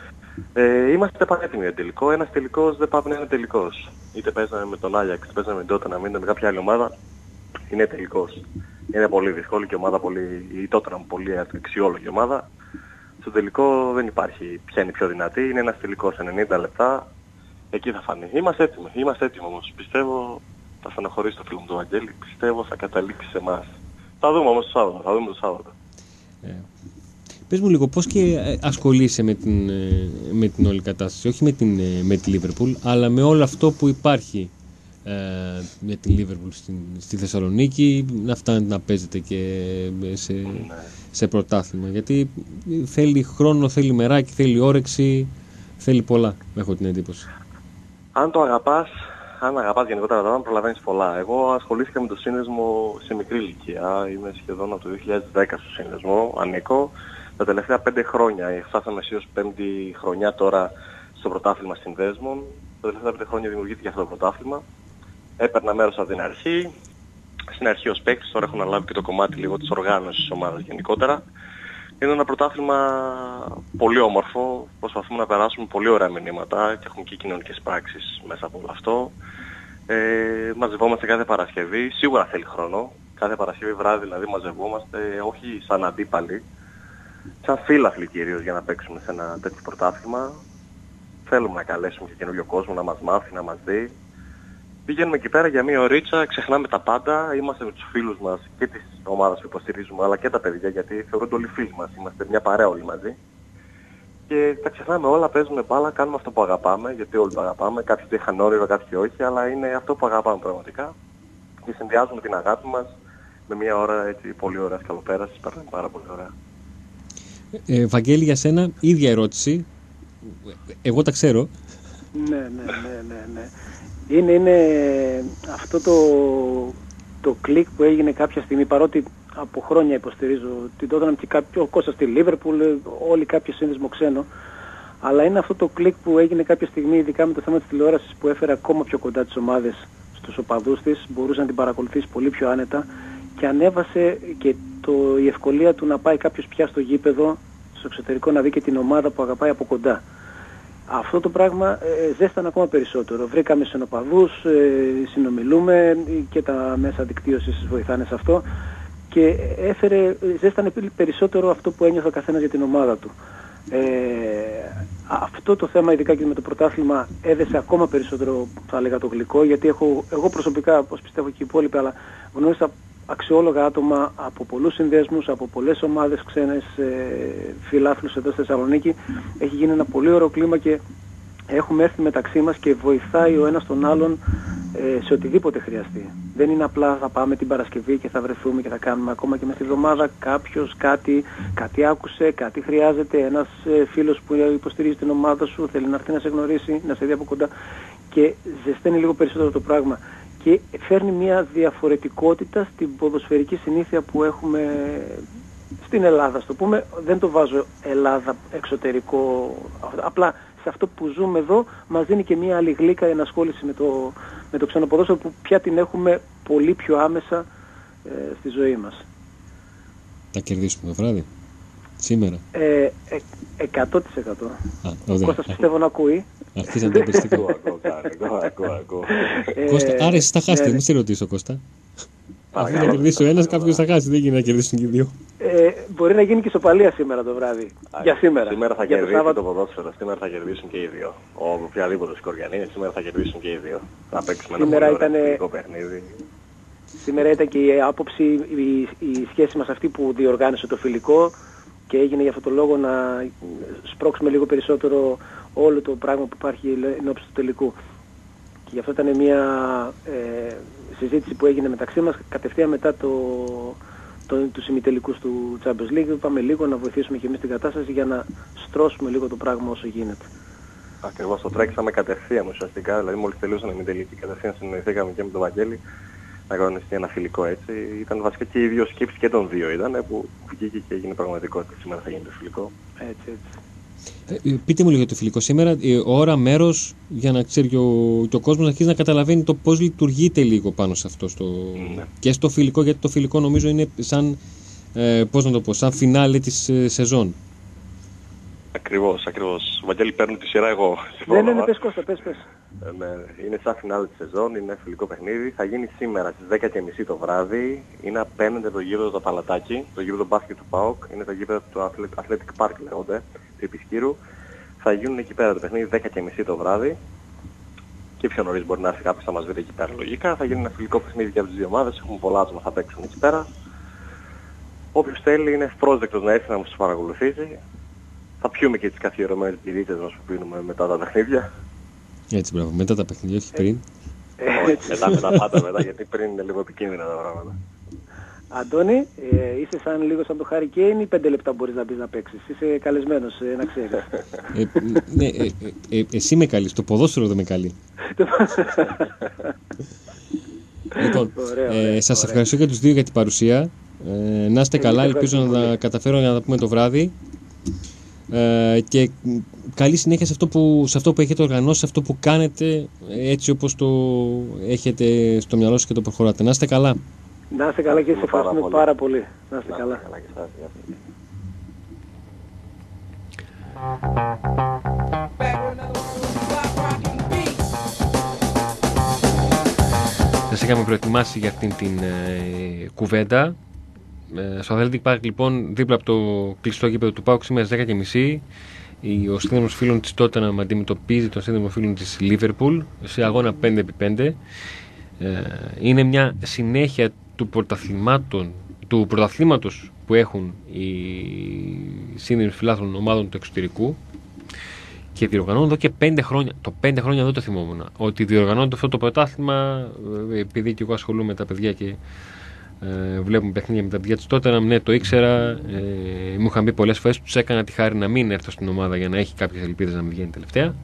Ε, είμαστε πανέτοιμοι για τελικό. Ένας τελικός δεν πάει να είναι τελικός. Είτε παίζαμε με τον Άγιαξ, είτε παίζαμε με τον Τότεναμ, είτε με κάποια άλλη ομάδα, είναι τελικός. Είναι πολύ δύσκολη και ομάδα πολύ, η Τότεναμ πολύ αξιόλογη ομάδα. Στο τελικό δεν υπάρχει ποια είναι η πιο δυνατή, είναι ένας τελικός ενενήντα λεπτά. Εκεί θα φανεί. Είμαστε έτοιμοι, είμαστε έτοιμοι όμως. Πιστεύω θα στεναχωρήσει το φίλο μου του Βαγγέλη, πιστεύω θα καταλήξει σε εμάς. Θα δούμε όμως το Σάββατο, θα δούμε το Σάββατο. Ε, πες μου λίγο, πώς και ασχολείσαι με την, με την όλη κατάσταση, όχι με, την, με τη Λίβερπουλ, αλλά με όλο αυτό που υπάρχει ε, με την Λίβερπουλ στη, στη Θεσσαλονίκη, να φτάνει να παίζετε και σε, ναι. σε πρωτάθλημα. Γιατί θέλει χρόνο, θέλει μεράκι, θέλει όρεξη, θέλει πολλά, έχω την εντύπωση. Αν το αγαπάς, αν αγαπάς γενικότερα τα πράγματα, προλαβαίνεις πολλά. Εγώ ασχολήθηκα με το σύνδεσμο σε μικρή ηλικία. Είμαι σχεδόν από το δύο χιλιάδες δέκα στο σύνδεσμο, ανήκω. Τα τελευταία πέντε χρόνια, φτάσαμε αισίως πέμπτη χρονιά τώρα στο πρωτάθλημα συνδέσμων. Τα τελευταία πέντε χρόνια δημιουργήθηκε αυτό το πρωτάθλημα. Έπαιρνα μέρος από την αρχή. Στην αρχή ως παίκτης, τώρα έχω αναλάβει και το κομμάτι λίγο της οργάνωσης της ομάδας γενικότερα. Είναι ένα πρωτάθλημα πολύ όμορφο, προσπαθούμε να περάσουμε πολύ ωραία μηνύματα και έχουμε και κοινωνικές πράξεις μέσα από όλο αυτό. Ε, μαζευόμαστε κάθε Παρασκευή, σίγουρα θέλει χρόνο. Κάθε Παρασκευή βράδυ δηλαδή μαζευόμαστε, όχι σαν αντίπαλοι, σαν φίλαθλοι κυρίως για να παίξουμε σε ένα τέτοιο πρωτάθλημα. Θέλουμε να καλέσουμε και καινούριο κόσμο να μας μάθει, να μας δει. Πηγαίνουμε εκεί πέρα για μία ωρίτσα, ξεχνάμε τα πάντα, είμαστε με τους φίλους μας και της ομάδας που υποστηρίζουμε, αλλά και τα παιδιά, γιατί θεωρούνται όλοι φίλοι μας, είμαστε μια παρέα όλοι μαζί. Και τα ξεχνάμε όλα, παίζουμε μπάλα, κάνουμε αυτό που αγαπάμε, γιατί όλοι το αγαπάμε, κάποιοι το είχαν όνειρο, κάποιοι όχι, αλλά είναι αυτό που αγαπάμε πραγματικά. Και συνδυάζουμε την αγάπη μας με μια ώρα έτσι πολύ ωραία καλοπέρασης, περνάει πάρα πολύ ωραία. Ε, Βαγγέλη, για σένα, ίδια ερώτηση, εγώ τα ξέρω. Ναι, ναι, ναι, ναι, ναι. Είναι, είναι αυτό το, το κλικ που έγινε κάποια στιγμή, παρότι από χρόνια υποστηρίζω την Τότεναμ και κάποιο, ο Κώστας στη Λίβερπουλ, όλοι κάποιο σύνδεσμο ξένο, αλλά είναι αυτό το κλικ που έγινε κάποια στιγμή, ειδικά με το θέμα της τηλεόρασης, που έφερε ακόμα πιο κοντά τις ομάδες στους οπαδούς της, μπορούσε να την παρακολουθήσει πολύ πιο άνετα και ανέβασε και το, η ευκολία του να πάει κάποιος πια στο γήπεδο, στο εξωτερικό, να δει και την ομάδα που αγαπάει από κοντά. Αυτό το πράγμα ε, ζέστανε ακόμα περισσότερο. Βρήκαμε συνοπαδούς, ε, συνομιλούμε και τα μέσα δικτύωσης βοηθάνε σε αυτό και έφερε, ζέστανε περισσότερο αυτό που ένιωθε ο καθένας για την ομάδα του. Ε, αυτό το θέμα, ειδικά και με το πρωτάθλημα, έδεσε ακόμα περισσότερο, θα έλεγα, το γλυκό, γιατί έχω, εγώ προσωπικά, όπως πιστεύω και οι υπόλοιποι, αλλά γνώρισα αξιόλογα άτομα από πολλούς συνδέσμους, από πολλές ομάδες ξένες, ε, φιλάθλους εδώ στη Θεσσαλονίκη. Έχει γίνει ένα πολύ ωραίο κλίμα και έχουμε έρθει μεταξύ μας και βοηθάει ο ένας τον άλλον ε, σε οτιδήποτε χρειαστεί. Δεν είναι απλά θα πάμε την Παρασκευή και θα βρεθούμε και θα κάνουμε, ακόμα και μες τη εβδομάδα κάποιος κάτι, κάτι άκουσε, κάτι χρειάζεται, ένας ε, φίλος που υποστηρίζει την ομάδα σου θέλει να έρθει να σε γνωρίσει, να σε δει από κοντά και ζεσταίνει λίγο περισσότερο το πράγμα. Και φέρνει μια διαφορετικότητα στην ποδοσφαιρική συνήθεια που έχουμε στην Ελλάδα, στο πούμε. Δεν το βάζω Ελλάδα εξωτερικό, απλά σε αυτό που ζούμε εδώ μας δίνει και μια άλλη γλύκα ενασχόληση με το, με το ξένο ποδόσφαιρο που πια την έχουμε πολύ πιο άμεσα ε, στη ζωή μας. Θα κερδίσουμε το βράδυ, σήμερα. Ε, ε, εκατό τοις εκατό. Ο Κώστας πιστεύω να ακούει. Αρχίσαν τα πιστικό. Κώστα, άρα εσείς θα χάσετε, μην σε ρωτήσω, Κώστα. Αφού θα κερδίσει ο ένας, κάποιος θα χάσει, δεν γίνεται να κερδίσουν και οι δύο. Ε, μπορεί να γίνει και ισοπαλία σήμερα το βράδυ. Α, για σήμερα. Σήμερα θα για κερδίσει το, Σάββατο... το ποδόσφαιρο. Σήμερα θα κερδίσουν και οι δύο. Ο οποιαδήποτε σκοριανή, σήμερα θα κερδίσουν και οι δύο. Θα παίξουμε ένα πολύ ήταν... ωραίο παιχνίδι. Σήμερα ήταν και η άποψη, η, η σχέση μας αυτή που διοργάνωσε το φιλικό και έγινε για αυτόν τον λόγο να σπρώξουμε λίγο περισσότερο όλο το πράγμα που υπάρχει ενώπιση του τελικού. Και γι' αυτό ήταν μια ε, συζήτηση που έγινε μεταξύ μας κατευθείαν μετά το, το, τους ημιτελικούς του Champions League. Είπαμε λίγο να βοηθήσουμε και εμείς την κατάσταση για να στρώσουμε λίγο το πράγμα όσο γίνεται. Ακριβώς, το τρέξαμε κατευθείαν ουσιαστικά, δηλαδή μόλις τελείωσαν οι ημιτελικοί κατευθείαν συνοηθήκαμε και με τον Βαγγέλη να αγωνιστεί ένα φιλικό έτσι. Ήταν βασικά και οι δύο σκέψεις και των δύο ήταν που βγήκε και έγινε πραγματικότητα. Σήμερα θα γίνει το φιλικό. Έτσι, έτσι. Ε, πείτε μου λίγο για το φιλικό σήμερα, ε, ώρα, μέρος, για να ξέρει και ο, και ο κόσμος να αρχίσει να καταλαβαίνει το πώς λειτουργείτε λίγο πάνω σε αυτό. Στο... Ναι. Και στο φιλικό, γιατί το φιλικό νομίζω είναι σαν, ε, πώς να το πω, σαν φινάλε της ε, σεζόν. Ακριβώς, ακριβώς. Βαγγέλη, παίρνω τη σειρά εγώ. Ναι, ναι, ναι, πες Κώστα, πες, πες. Ε, ναι. Είναι σαν φινάλε της σεζόν, είναι φιλικό παιχνίδι. Θα γίνει σήμερα στις δέκα και μισή το βράδυ. Είναι απέναντι το γήπεδο του Παλατάκι, το γήπεδο μπάσκετ του ΠΑΟΚ. Είναι το γήπεδο του Athletic Park λέγονται, του Επισκύρου. Θα γίνουν εκεί πέρα το παιχνίδι δέκα και μισή το βράδυ. Και πιο νωρίς μπορεί να έρθει κάποιος να μας βρει εκεί πέρα λογικά. Θα γίνει ένα φιλικό παιχνίδι για τις δύο ομάδες. Έχουμε πολλά άτομα θα παίξουν εκεί πέρα. Όποιος θέλει είναι ευπρόσδεκτος να έρθει να μας παρακολουθήσει. Θα πιούμε και τις καθιερωμένες μπυρίτες μας που πίνουμε μετά τα παιχνίδια. Έτσι, μπράβο. Μετά τα παιχνίδια, όχι πριν. Όχι, μετά, μετά, πάντα μετά, γιατί πριν είναι λίγο επικίνδυνα τα πράγματα. Αντώνη, ε, είσαι σαν λίγο σαν το Harry Kane ή πέντε λεπτά μπορείς να μπεις να παίξεις. Είσαι καλεσμένος, ε, να ξέρεις. ε, ναι, ε, ε, ε, εσύ με καλείς, το ποδόσφαιρο δεν με καλεί. Λοιπόν, ωραία, ε, ωραία, σας ωραία. ευχαριστώ και τους δύο για την παρουσία. Ε, να είστε καλά, ελπίζω να τα καταφέρω να τα πούμε το βράδυ. Ε, και καλή συνέχεια σε αυτό, που, σε αυτό που έχετε οργανώσει, σε αυτό που κάνετε, έτσι όπως το έχετε στο μυαλό σας και το προχωράτε. Να είστε καλά. Να είστε καλά και σε ευχαριστούμε πάρα, πάρα πολύ. Να είστε καλά. καλά και σας, Σας είχαμε προετοιμάσει για αυτήν την ε, κουβέντα. Ε, στο Athletic Park λοιπόν, δίπλα από το κλειστό γήπεδο του ΠΑΟΚ, σήμερα στις δέκα και μισή, ο σύνδεσμος φίλων της Tottenham αντιμετωπίζει τον σύνδεσμο φίλων της Liverpool σε αγώνα πέντε επί πέντε. Ε, είναι μια συνέχεια του πρωταθλημάτων, του πρωταθλήματος που έχουν οι σύνδεσμοι φιλάθλων ομάδων του εξωτερικού και διοργανώνουν εδώ και πέντε χρόνια. Το πέντε χρόνια δεν το θυμόμουν. Ότι διοργανώνεται αυτό το πρωτάθλημα, επειδή και εγώ ασχολούμαι με τα παιδιά και ε, βλέπουμε παιχνίδια με τα παιδιά της τότε, ναι, το ήξερα. Ε, μου είχαν πει πολλές φορές, τους έκανα τη χάρη να μην έρθω στην ομάδα για να έχει κάποιες ελπίδες να μην βγαίνει τελευταία.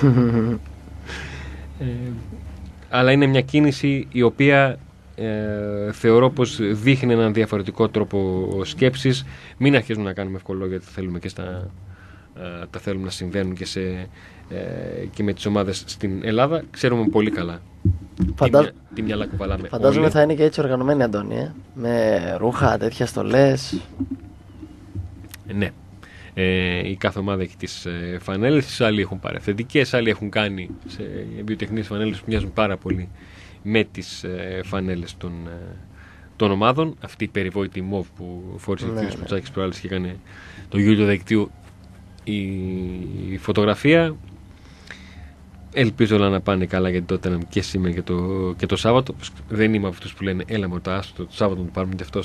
ε, αλλά είναι μια κίνηση η οποία ε, θεωρώ πως δείχνει έναν διαφορετικό τρόπο σκέψης. Μην αρχίζουμε να κάνουμε ευκολόγια, γιατί θέλουμε και στα, ε, τα θέλουμε να συμβαίνουν και, σε, ε, και με τις ομάδες στην Ελλάδα. Ξέρουμε πολύ καλά Φαντάζ... τι, τι μυαλά κουβαλάμε. Φαντάζομαι όλοι. Θα είναι και έτσι οργανωμένοι, Αντώνη, ε? Με ρούχα, τέτοια στολές. Ε, ναι. Ε, η κάθε ομάδα έχει τις ε, φανέλες, άλλοι έχουν παρευθυντικές, άλλοι έχουν κάνει σε βιοτεχνίες φανέλες που μοιάζουν πάρα πολύ με τις ε, φανέλες των, ε, των ομάδων. Αυτή η περιβόητη μοβ που φόρησε ο κ. Σπουτσάκης προάλλες και έκανε το γύρο του δικτύου η, η φωτογραφία. Ελπίζω όλα να πάνε καλά, γιατί τότε και σήμερα και το, και το Σάββατο. Δεν είμαι από αυτούς που λένε έλα μορτά, το, το Σάββατο να το πάρουμε και αυτό.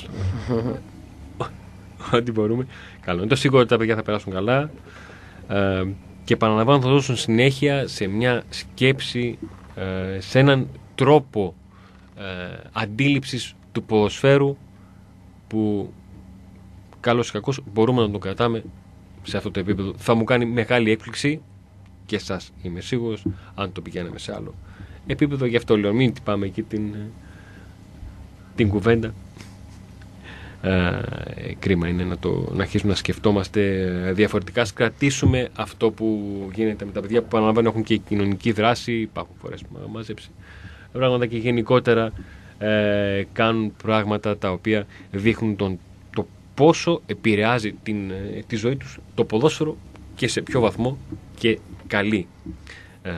Ό,τι μπορούμε. Καλό. Είναι το σίγουρο ότι τα παιδιά θα περάσουν καλά. Ε, και επαναλαμβάνω, θα δώσουν συνέχεια σε μια σκέψη, ε, σε έναν τρόπο ε, αντίληψης του ποδοσφαίρου που καλώς ή κακώς μπορούμε να τον κρατάμε σε αυτό το επίπεδο. Θα μου κάνει μεγάλη έκπληξη και εσάς, είμαι σίγουρος, αν το πηγαίναμε σε άλλο επίπεδο. Γι' αυτό λέω, μην πάμε εκεί την, την κουβέντα. Ε, κρίμα είναι να, το, να αρχίσουμε να σκεφτόμαστε διαφορετικά. Ας κρατήσουμε αυτό που γίνεται με τα παιδιά που παραλαμβάνουν, έχουν και κοινωνική δράση. Υπάρχουν φορές που μαζέψει πράγματα και γενικότερα ε, κάνουν πράγματα τα οποία δείχνουν τον, το πόσο επηρεάζει την, ε, τη ζωή τους το ποδόσφαιρο και σε ποιο βαθμό και καλή ε,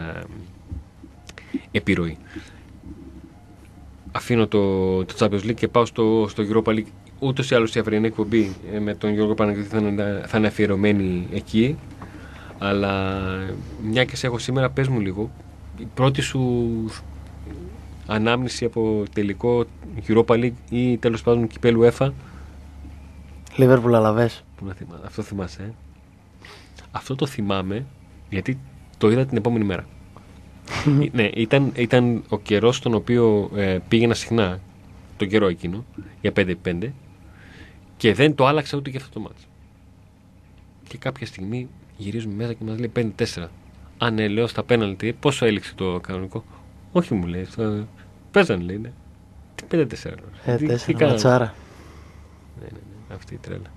επιρροή. Αφήνω το, το Champions League και πάω στο, στο Europa League. ούτως ή άλλως η αυριανή εκπομπή ε, με τον Γιώργο Παναγιώτη θα είναι, θα είναι αφιερωμένη εκεί. Αλλά μια και σε έχω σήμερα, πες μου λίγο, η πρώτη σου ανάμνηση από τελικό Europa League ή τέλος πάντων κυπέλου UEFA. Λίβερπουλ Αλαβές. Πού να θυμάμαι, αυτό θυμάσαι. Ε? Αυτό το θυμάμαι γιατί το είδα την επόμενη μέρα. Ναι, ήταν, ήταν ο καιρός στον οποίο ε, πήγαινα συχνά, τον καιρό εκείνο, για πέντε επί πέντε και δεν το άλλαξα ούτε και αυτό το μάτς. Και κάποια στιγμή γυρίζουμε μέσα και μας λέει πέντε τέσσερα. Α, ναι, λέω στα πέναλτι, πόσο έληξε το κανονικό. Όχι, μου λέει, στο... παίζανε, λέει, ναι. Τι πέντε τέσσερα. Ε, τέσσερα, ματσάρα. Ναι, ναι, ναι, αυτή η τρέλα.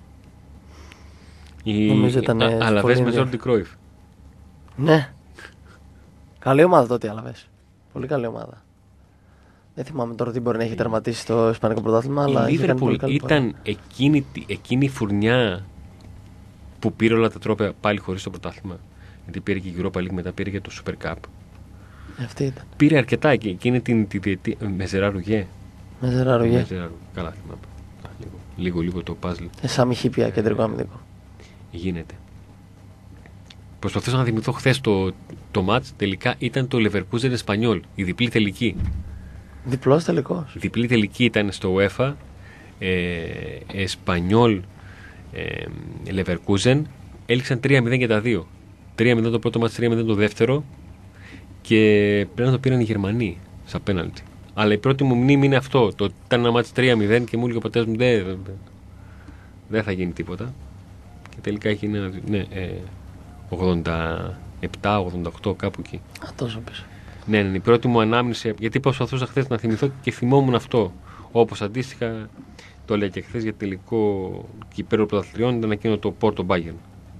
Η... Νομίζω ήταν Α, Αλαβές με Ζόρντι Κρόιφ. Ναι. Καλή ομάδα τότε η Αλαβές. Πολύ καλή ομάδα. Δεν θυμάμαι τώρα τι μπορεί να έχει τερματίσει στο Ισπανικό πρωτάθλημα, αλλά η Liverpool ήταν εκείνη, εκείνη η φουρνιά που πήρε όλα τα τρόπαια πάλι χωρίς το πρωτάθλημα. Γιατί πήρε και η Europa League, μετά πήρε και το Super Cup. Αυτή ήταν. Πήρε αρκετά εκείνη την διετία. Με Ζεράρουγέ. Με Ζεράρουγέ. Καλά, θυμάμαι. Λίγο, λίγο, λίγο το puzzle. Ε, σαν Μιχίπια, κεντρικό αμυντικό. Γίνεται. Προσπαθούσα να θυμηθώ χθες το, το match. Τελικά ήταν το Leverkusen Espanyol, η διπλή τελική. Διπλός τελικός. Η διπλή τελική ήταν στο UEFA. Ε, Espanyol ε, Leverkusen. Έληξαν τρία μηδέν και τα δύο. τρία μηδέν το πρώτο μάτς, τρία μηδέν το δεύτερο. Και πρέπει να το πήραν οι Γερμανοί σαν πέναλτι. Αλλά η πρώτη μου μνήμη είναι αυτό. Το ήταν ένα μάτς τρία μηδέν και μου έλεγε ο πατέρας μου δεν δε θα γίνει τίποτα. Και τελικά έχει ένα. Ναι, ε, ογδόντα επτά ογδόντα οκτώ κάπου εκεί. Α, τόσο πίσω. Ναι, ναι, η πρώτη μου ανάμνηση. Γιατί προσπαθούσα χθες να θυμηθώ και θυμόμουν αυτό. Όπως αντίστοιχα το έλεγα και χθες για τελικό κυπέλλου πρωταθλητριών ήταν εκείνο το Porto Bayern.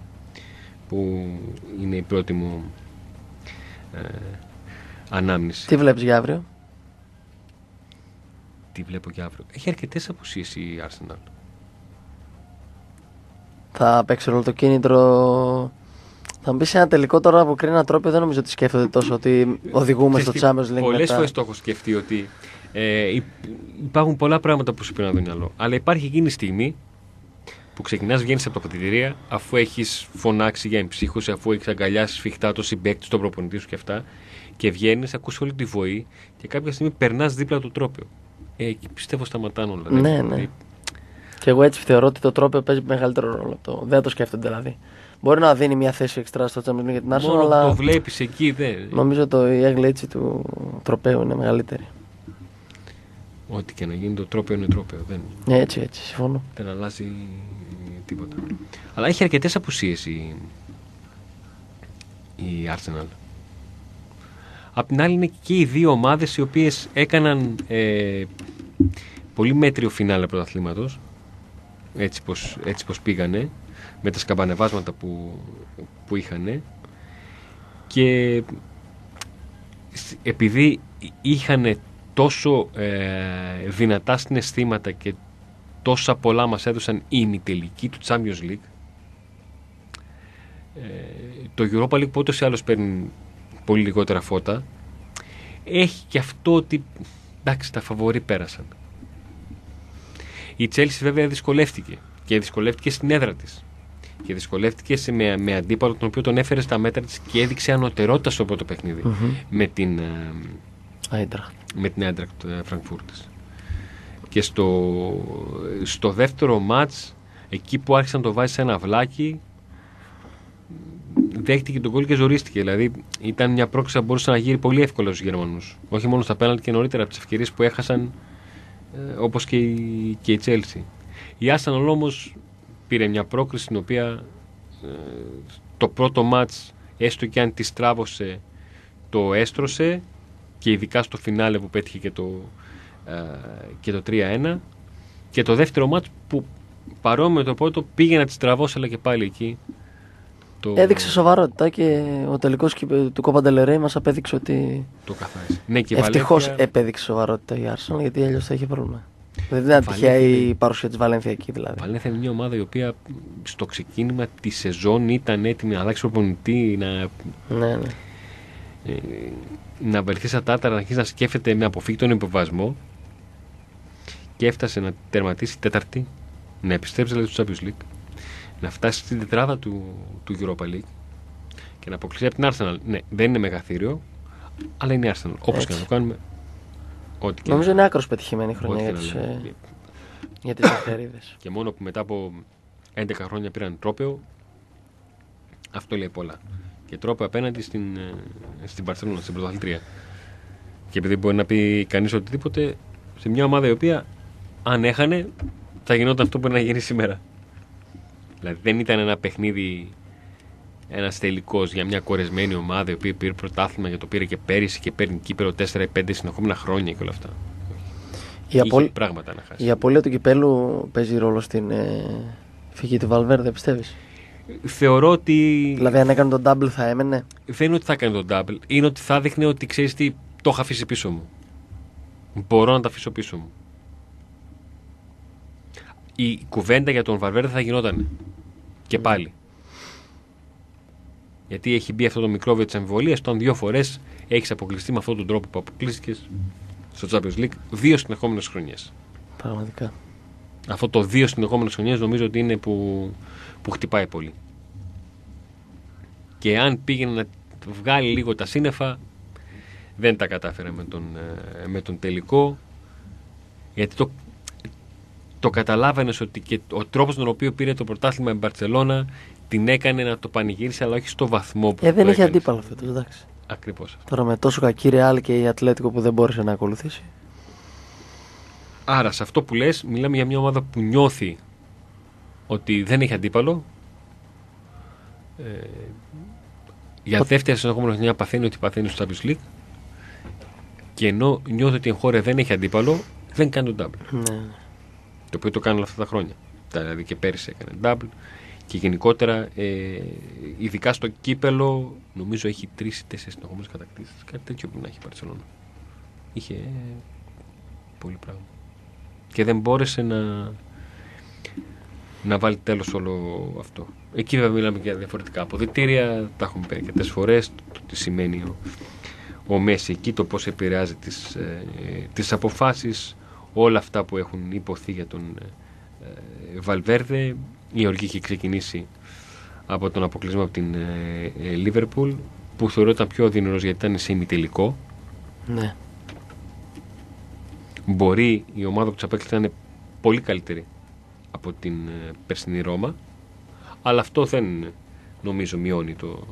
Που είναι η πρώτη μου ε, ανάμνηση. Τι βλέπεις για αύριο? Τι βλέπω για αύριο? Έχει αρκετές απουσίες η Arsenal. Θα παίξει όλο το κίνητρο. Θα μου πει σε ένα τελικό τώρα που κρίνει ένα τρόπο, δεν νομίζω ότι σκέφτονται τόσο ότι οδηγούμε στο Champions League. Πολλές φορές το έχω σκεφτεί ότι ε, υπάρχουν πολλά πράγματα που σου πήραν το μυαλό. Αλλά υπάρχει εκείνη η στιγμή που ξεκινάς, βγαίνεις από τα ποδητήρια, αφού έχεις φωνάξει για εμψύχωση, αφού έχεις αγκαλιάσει σφιχτά το συμπαίκτη, τον προπονητή σου και αυτά, και βγαίνεις, ακούς όλη τη βοή και κάποια στιγμή περνάς δίπλα το τρόπαιο. Ε, εκεί πιστεύω σταματάνε όλα. Ναι, ναι. Δηλαδή... Και εγώ έτσι θεωρώ ότι το τρόπαιο παίζει μεγαλύτερο ρόλο. Το... Δεν το σκέφτονται δηλαδή. Μπορεί να δίνει μια θέση εξτρά στο Champions League για την Arsenal, μόνο αλλά. Το βλέπεις εκεί, δεν. Νομίζω το η έγκλη του τροπαίου είναι μεγαλύτερη. Ό,τι και να γίνει, το τρόπαιο είναι τρόπαιο. Δεν... Ναι, έτσι, έτσι, συμφωνώ. Δεν αλλάζει τίποτα. Αλλά έχει αρκετές απουσίες η, η Arsenal. Απ' την άλλη είναι και οι δύο ομάδες οι οποίες έκαναν ε, πολύ μέτριο φινάλε πρωταθλήματος. Έτσι πως, έτσι πως πήγανε, με τα σκαμπανεβάσματα που, που είχανε, και επειδή είχανε τόσο ε, δυνατά συναισθήματα και τόσα πολλά μας έδωσαν η ημιτελική του Champions League, ε, το Europa League που ούτως ή άλλως παίρνει πολύ λιγότερα φώτα, έχει και αυτό ότι εντάξει, τα φαβορί πέρασαν. Η Chelsea βέβαια δυσκολεύτηκε και δυσκολεύτηκε στην έδρα της και δυσκολεύτηκε σε, με, με αντίπαλο τον οποίο τον έφερε στα μέτρα της και έδειξε ανωτερότητα στο πρώτο παιχνίδι mm-hmm. με την Eintracht. με την Eintracht Frankfurt. Και στο, στο δεύτερο μάτς, εκεί που άρχισαν να το βάζει σε ένα αυλάκι, δέχτηκε τον γκολ και ζορίστηκε. Δηλαδή ήταν μια πρόκληση που μπορούσε να γύρει πολύ εύκολα στους Γερμανούς. Όχι μόνο στα πέναλτι και νωρίτερα από τις ευκαιρίες που έχασαν, ε, όπως και η, και η Chelsea. Η Arsenal όμως πήρε μια πρόκληση στην οποία ε, το πρώτο μάτς, έστω και αν τη στράβωσε, το έστρωσε, και ειδικά στο φινάλε που πέτυχε και το, ε, και το τρία ένα, και το δεύτερο μάτς που παρόμοιο με το πρώτο πήγε να τη στραβώσει, αλλά και πάλι εκεί το... έδειξε σοβαρότητα και ο τελικός του Copa del Rey μας απέδειξε ότι το καθάρισε. Ναι, και ευτυχώς Βαλένθια... επέδειξε σοβαρότητα η Arsenal, γιατί αλλιώς θα είχε πρόβλημα. Δεν ήταν τυχαία η παρουσία της Βαλένθια εκεί δηλαδή. Η Βαλένθια είναι μια ομάδα η οποία στο ξεκίνημα τη σεζόν ήταν έτοιμη να αλλάξει προπονητή, να, ναι, ναι. Ε, να βελθεί στα τάταρα, να αρχίσει να σκέφτεται με αποφύγει τον υποβασμό, και έφτασε να τερματίσει τέταρτη, να επιστρέψει δηλαδή στο Champions League, να φτάσει στην τετράδα του, του Europa League και να αποκλείσει από την Arsenal. Ναι, δεν είναι μεγαθύριο, αλλά είναι η Arsenal. Όπως και να το κάνουμε. Ό,τι και Νομίζω να... είναι άκρως πετυχημένη η χρονιά για, τους, ε, για τις Αχτερίδες. Και μόνο που μετά από έντεκα χρόνια πήραν τρόπαιο, αυτό λέει πολλά. Και τρόπαιο απέναντι στην, στην Barcelona, στην πρωταθλήτρια. Και επειδή μπορεί να πει κανείς οτιδήποτε, σε μια ομάδα η οποία αν έχανε θα γινόταν αυτό που μπορεί να γίνει σήμερα. Δηλαδή δεν ήταν ένα παιχνίδι, ένας τελικός για μια κορεσμένη ομάδα η οποία πήρε πρωτάθλημα και το πήρε και πέρυσι και παίρνει κύπελλο τέσσερα ή πέντε συνεχόμενα χρόνια και όλα αυτά. Η, απολ... πράγματα να χάσει. η απώλεια του κυπέλου παίζει ρόλο στην ε, φυγή του Βαλβέρντε, πιστεύεις? Θεωρώ ότι. Δηλαδή, αν έκανε τον double θα έμενε. Δεν είναι ότι θα έκανε τον double. Είναι ότι θα δείχνει ότι ξέρεις τι, το έχω αφήσει πίσω μου. Μπορώ να τα αφήσω πίσω μου. Η κουβέντα για τον Βαλβέρντε θα γινόταν. Και πάλι. Γιατί έχει μπει αυτό το μικρόβιο της αμφιβολίας. Όταν δύο φορές έχεις αποκλειστεί με αυτόν τον τρόπο που αποκλείστηκες στο Champions League δύο συνεχόμενες χρονιές. Πραγματικά. Αυτό το δύο συνεχόμενες χρονιές νομίζω ότι είναι που, που χτυπάει πολύ. Και αν πήγαινε να βγάλει λίγο τα σύννεφα, δεν τα κατάφερε με τον, με τον τελικό. Γιατί το, το καταλάβαινες ότι και ο τρόπος τον οποίο πήρε το πρωτάθλημα η Μπαρτσελώνα την έκανε να το πανηγύρισε, αλλά όχι στο βαθμό που. Ε, δεν είχε έκανε. αντίπαλο φέτος, εντάξει. Ακριβώς αυτό. Τώρα με τόσο κακή Ρεάλ και η Ατλέτικο που δεν μπόρεσε να ακολουθήσει. Άρα σε αυτό που λες, μιλάμε για μια ομάδα που νιώθει ότι δεν έχει αντίπαλο. Ε, για Ο... δεύτερη συνεχόμενη χρονιά παθαίνει ότι παθαίνει στο Champions League. Και ενώ νιώθει ότι η χώρα δεν έχει αντίπαλο, δεν κάνει τον double. Ναι. Το οποίο το κάνει όλα αυτά τα χρόνια. Δηλαδή και πέρυσι έκανε double. Και γενικότερα, ε, ειδικά στο κύπελο, νομίζω έχει τρεις ή τέσσερις συνεχόμενες κατακτήσεις. Κάτι τέτοιο που να έχει η Μπαρσελόνα. Είχε ε, πολύ πράγμα. Και δεν μπόρεσε να, να βάλει τέλος όλο αυτό. Εκεί βέβαια μιλάμε για διαφορετικά αποδυτήρια, τα έχουμε πει αρκετές φορές, το τι σημαίνει ο, ο Μέση εκεί, το πώς επηρεάζει τις, ε, τις αποφάσεις, όλα αυτά που έχουν υποθεί για τον ε, Βαλβέρδε. Η οργή είχε ξεκινήσει από τον αποκλεισμό από την Λίβερπουλ, ε, που θεωρώ ήταν πιο αδύνωρος γιατί ήταν σε ημιτελικό. Ναι. Μπορεί η ομάδα που τους απέκλεισε να είναι πολύ καλύτερη από την ε, περσινή Ρώμα, αλλά αυτό δεν νομίζω μειώνει το,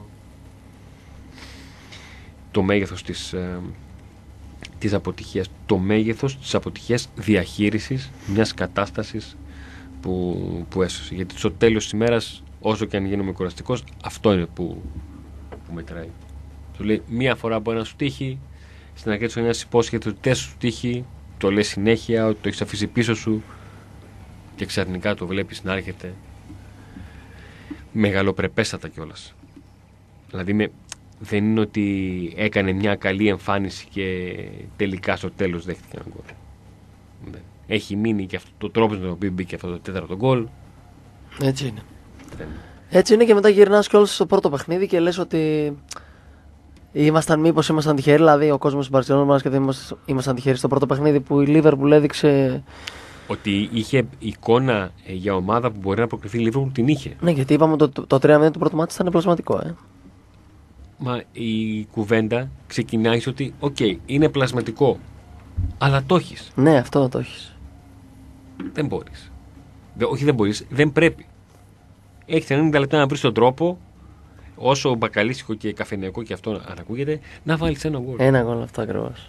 το μέγεθος της, ε, της αποτυχίας, το μέγεθος της αποτυχίας διαχείρισης μιας κατάστασης που, που έσωσε. Γιατί στο τέλος της ημέρας, όσο και αν γίνομαι κουραστικός, αυτό είναι που, που μετράει. Του λέει μία φορά μπορεί να σου τύχει, στην αρχή της χρονιάς υπόσχεται ότι δεν σου τύχει, το λέει συνέχεια, ότι το έχεις αφήσει πίσω σου και ξαφνικά το βλέπεις να έρχεται μεγαλοπρεπέστατα κιόλας. Δηλαδή με, δεν είναι ότι έκανε μια καλή εμφάνιση και τελικά στο τέλος δέχτηκε έναν γκολ. Έχει μείνει και αυτό το τρόπο με τον οποίο μπήκε αυτό το τέταρτο γκολ. Έτσι είναι. Δεν... Έτσι είναι και μετά γυρνάς κιόλας στο πρώτο παιχνίδι και λες ότι ήμασταν, μήπως ήμασταν τυχεροί, δηλαδή ο κόσμος της Μπαρσελόνας και δεν ήμασταν, ήμασταν τυχεροί στο πρώτο παιχνίδι που η Λίβερπουλ έδειξε. Ότι είχε εικόνα ε, για ομάδα που μπορεί να προκριθεί η Λίβερπουλ, την είχε. Ναι, γιατί είπαμε ότι το, το τρία μηδέν του πρώτου μάτς ήταν πλασματικό, ε. Μα η κουβέντα ξεκινάει ότι, οκ, okay, είναι πλασματικό, αλλά το έχεις. Ναι, αυτό το έχεις. Δεν μπορείς. Δε, όχι, δεν μπορείς, δεν πρέπει. Έχεις ενενήντα λεπτά να βρεις τον τρόπο, όσο μπακαλίστικο και καφενειακό και αυτό αν ακούγεται, να βάλεις ένα γκολ. Ένα γκολ, αυτό ακριβώς.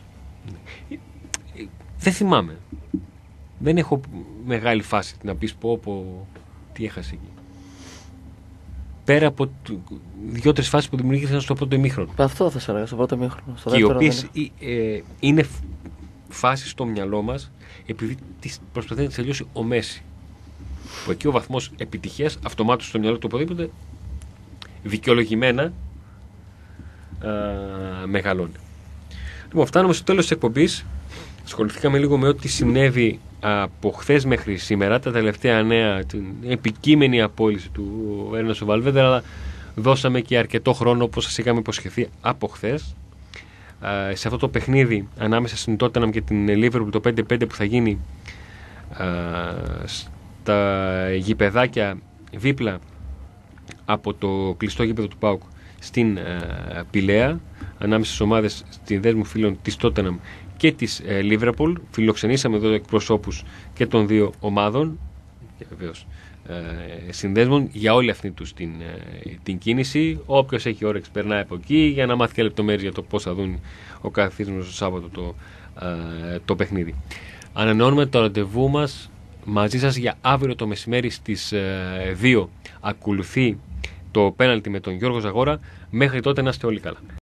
Δεν θυμάμαι. Δεν έχω μεγάλη φάση να πεις πω, πω τι έχασε εκεί. Πέρα από δύο-τρεις φάσεις που δημιουργήθηκαν στο πρώτο ημίχρονο. Αυτό θα σε έλεγα, στο πρώτο ημίχρονο. Και οι οποίες ε, είναι φάσεις στο μυαλό μας επειδή προσπαθεί να τις τελειώσει ο Μέση. Που εκεί ο βαθμός επιτυχίας αυτομάτως στο μυαλό του οπουδήποτε δικαιολογημένα α, μεγαλώνει. Λοιπόν, φτάνουμε στο τέλος της εκπομπής. Ασχοληθήκαμε λίγο με ό,τι συνέβη από χθες μέχρι σήμερα, τα τελευταία νέα, την επικείμενη απόλυση του Έρνεστο Βαλβέρντε, αλλά δώσαμε και αρκετό χρόνο, όπως σας είχαμε υποσχεθεί, από χθες. Σε αυτό το παιχνίδι ανάμεσα στην Τότεναμ και την Λίβερπουλ, το πέντε πέντε που θα γίνει στα γηπεδάκια δίπλα από το κλειστό γήπεδο του ΠΑΟΚ στην Πηλαία, ανάμεσα στις ομάδες στην δέσμου φίλων της Τότεναμ και της Λίβερπουλ. Φιλοξενήσαμε εδώ εκπροσώπους και των δύο ομάδων και βεβαίως ε, συνδέσμων για όλη αυτή τους την, ε, την κίνηση. Όποιος έχει όρεξη περνάει από εκεί για να μάθει και λεπτομέρειες για το πώς θα δουν ο καθίσμος το Σάββατο το, ε, το παιχνίδι. Ανανεώνουμε το ραντεβού μας μαζί σας για αύριο το μεσημέρι στις ε, δύο. Ακολουθεί το πέναλτι με τον Γιώργο Ζαγόρα. Μέχρι τότε να είστε όλοι καλά.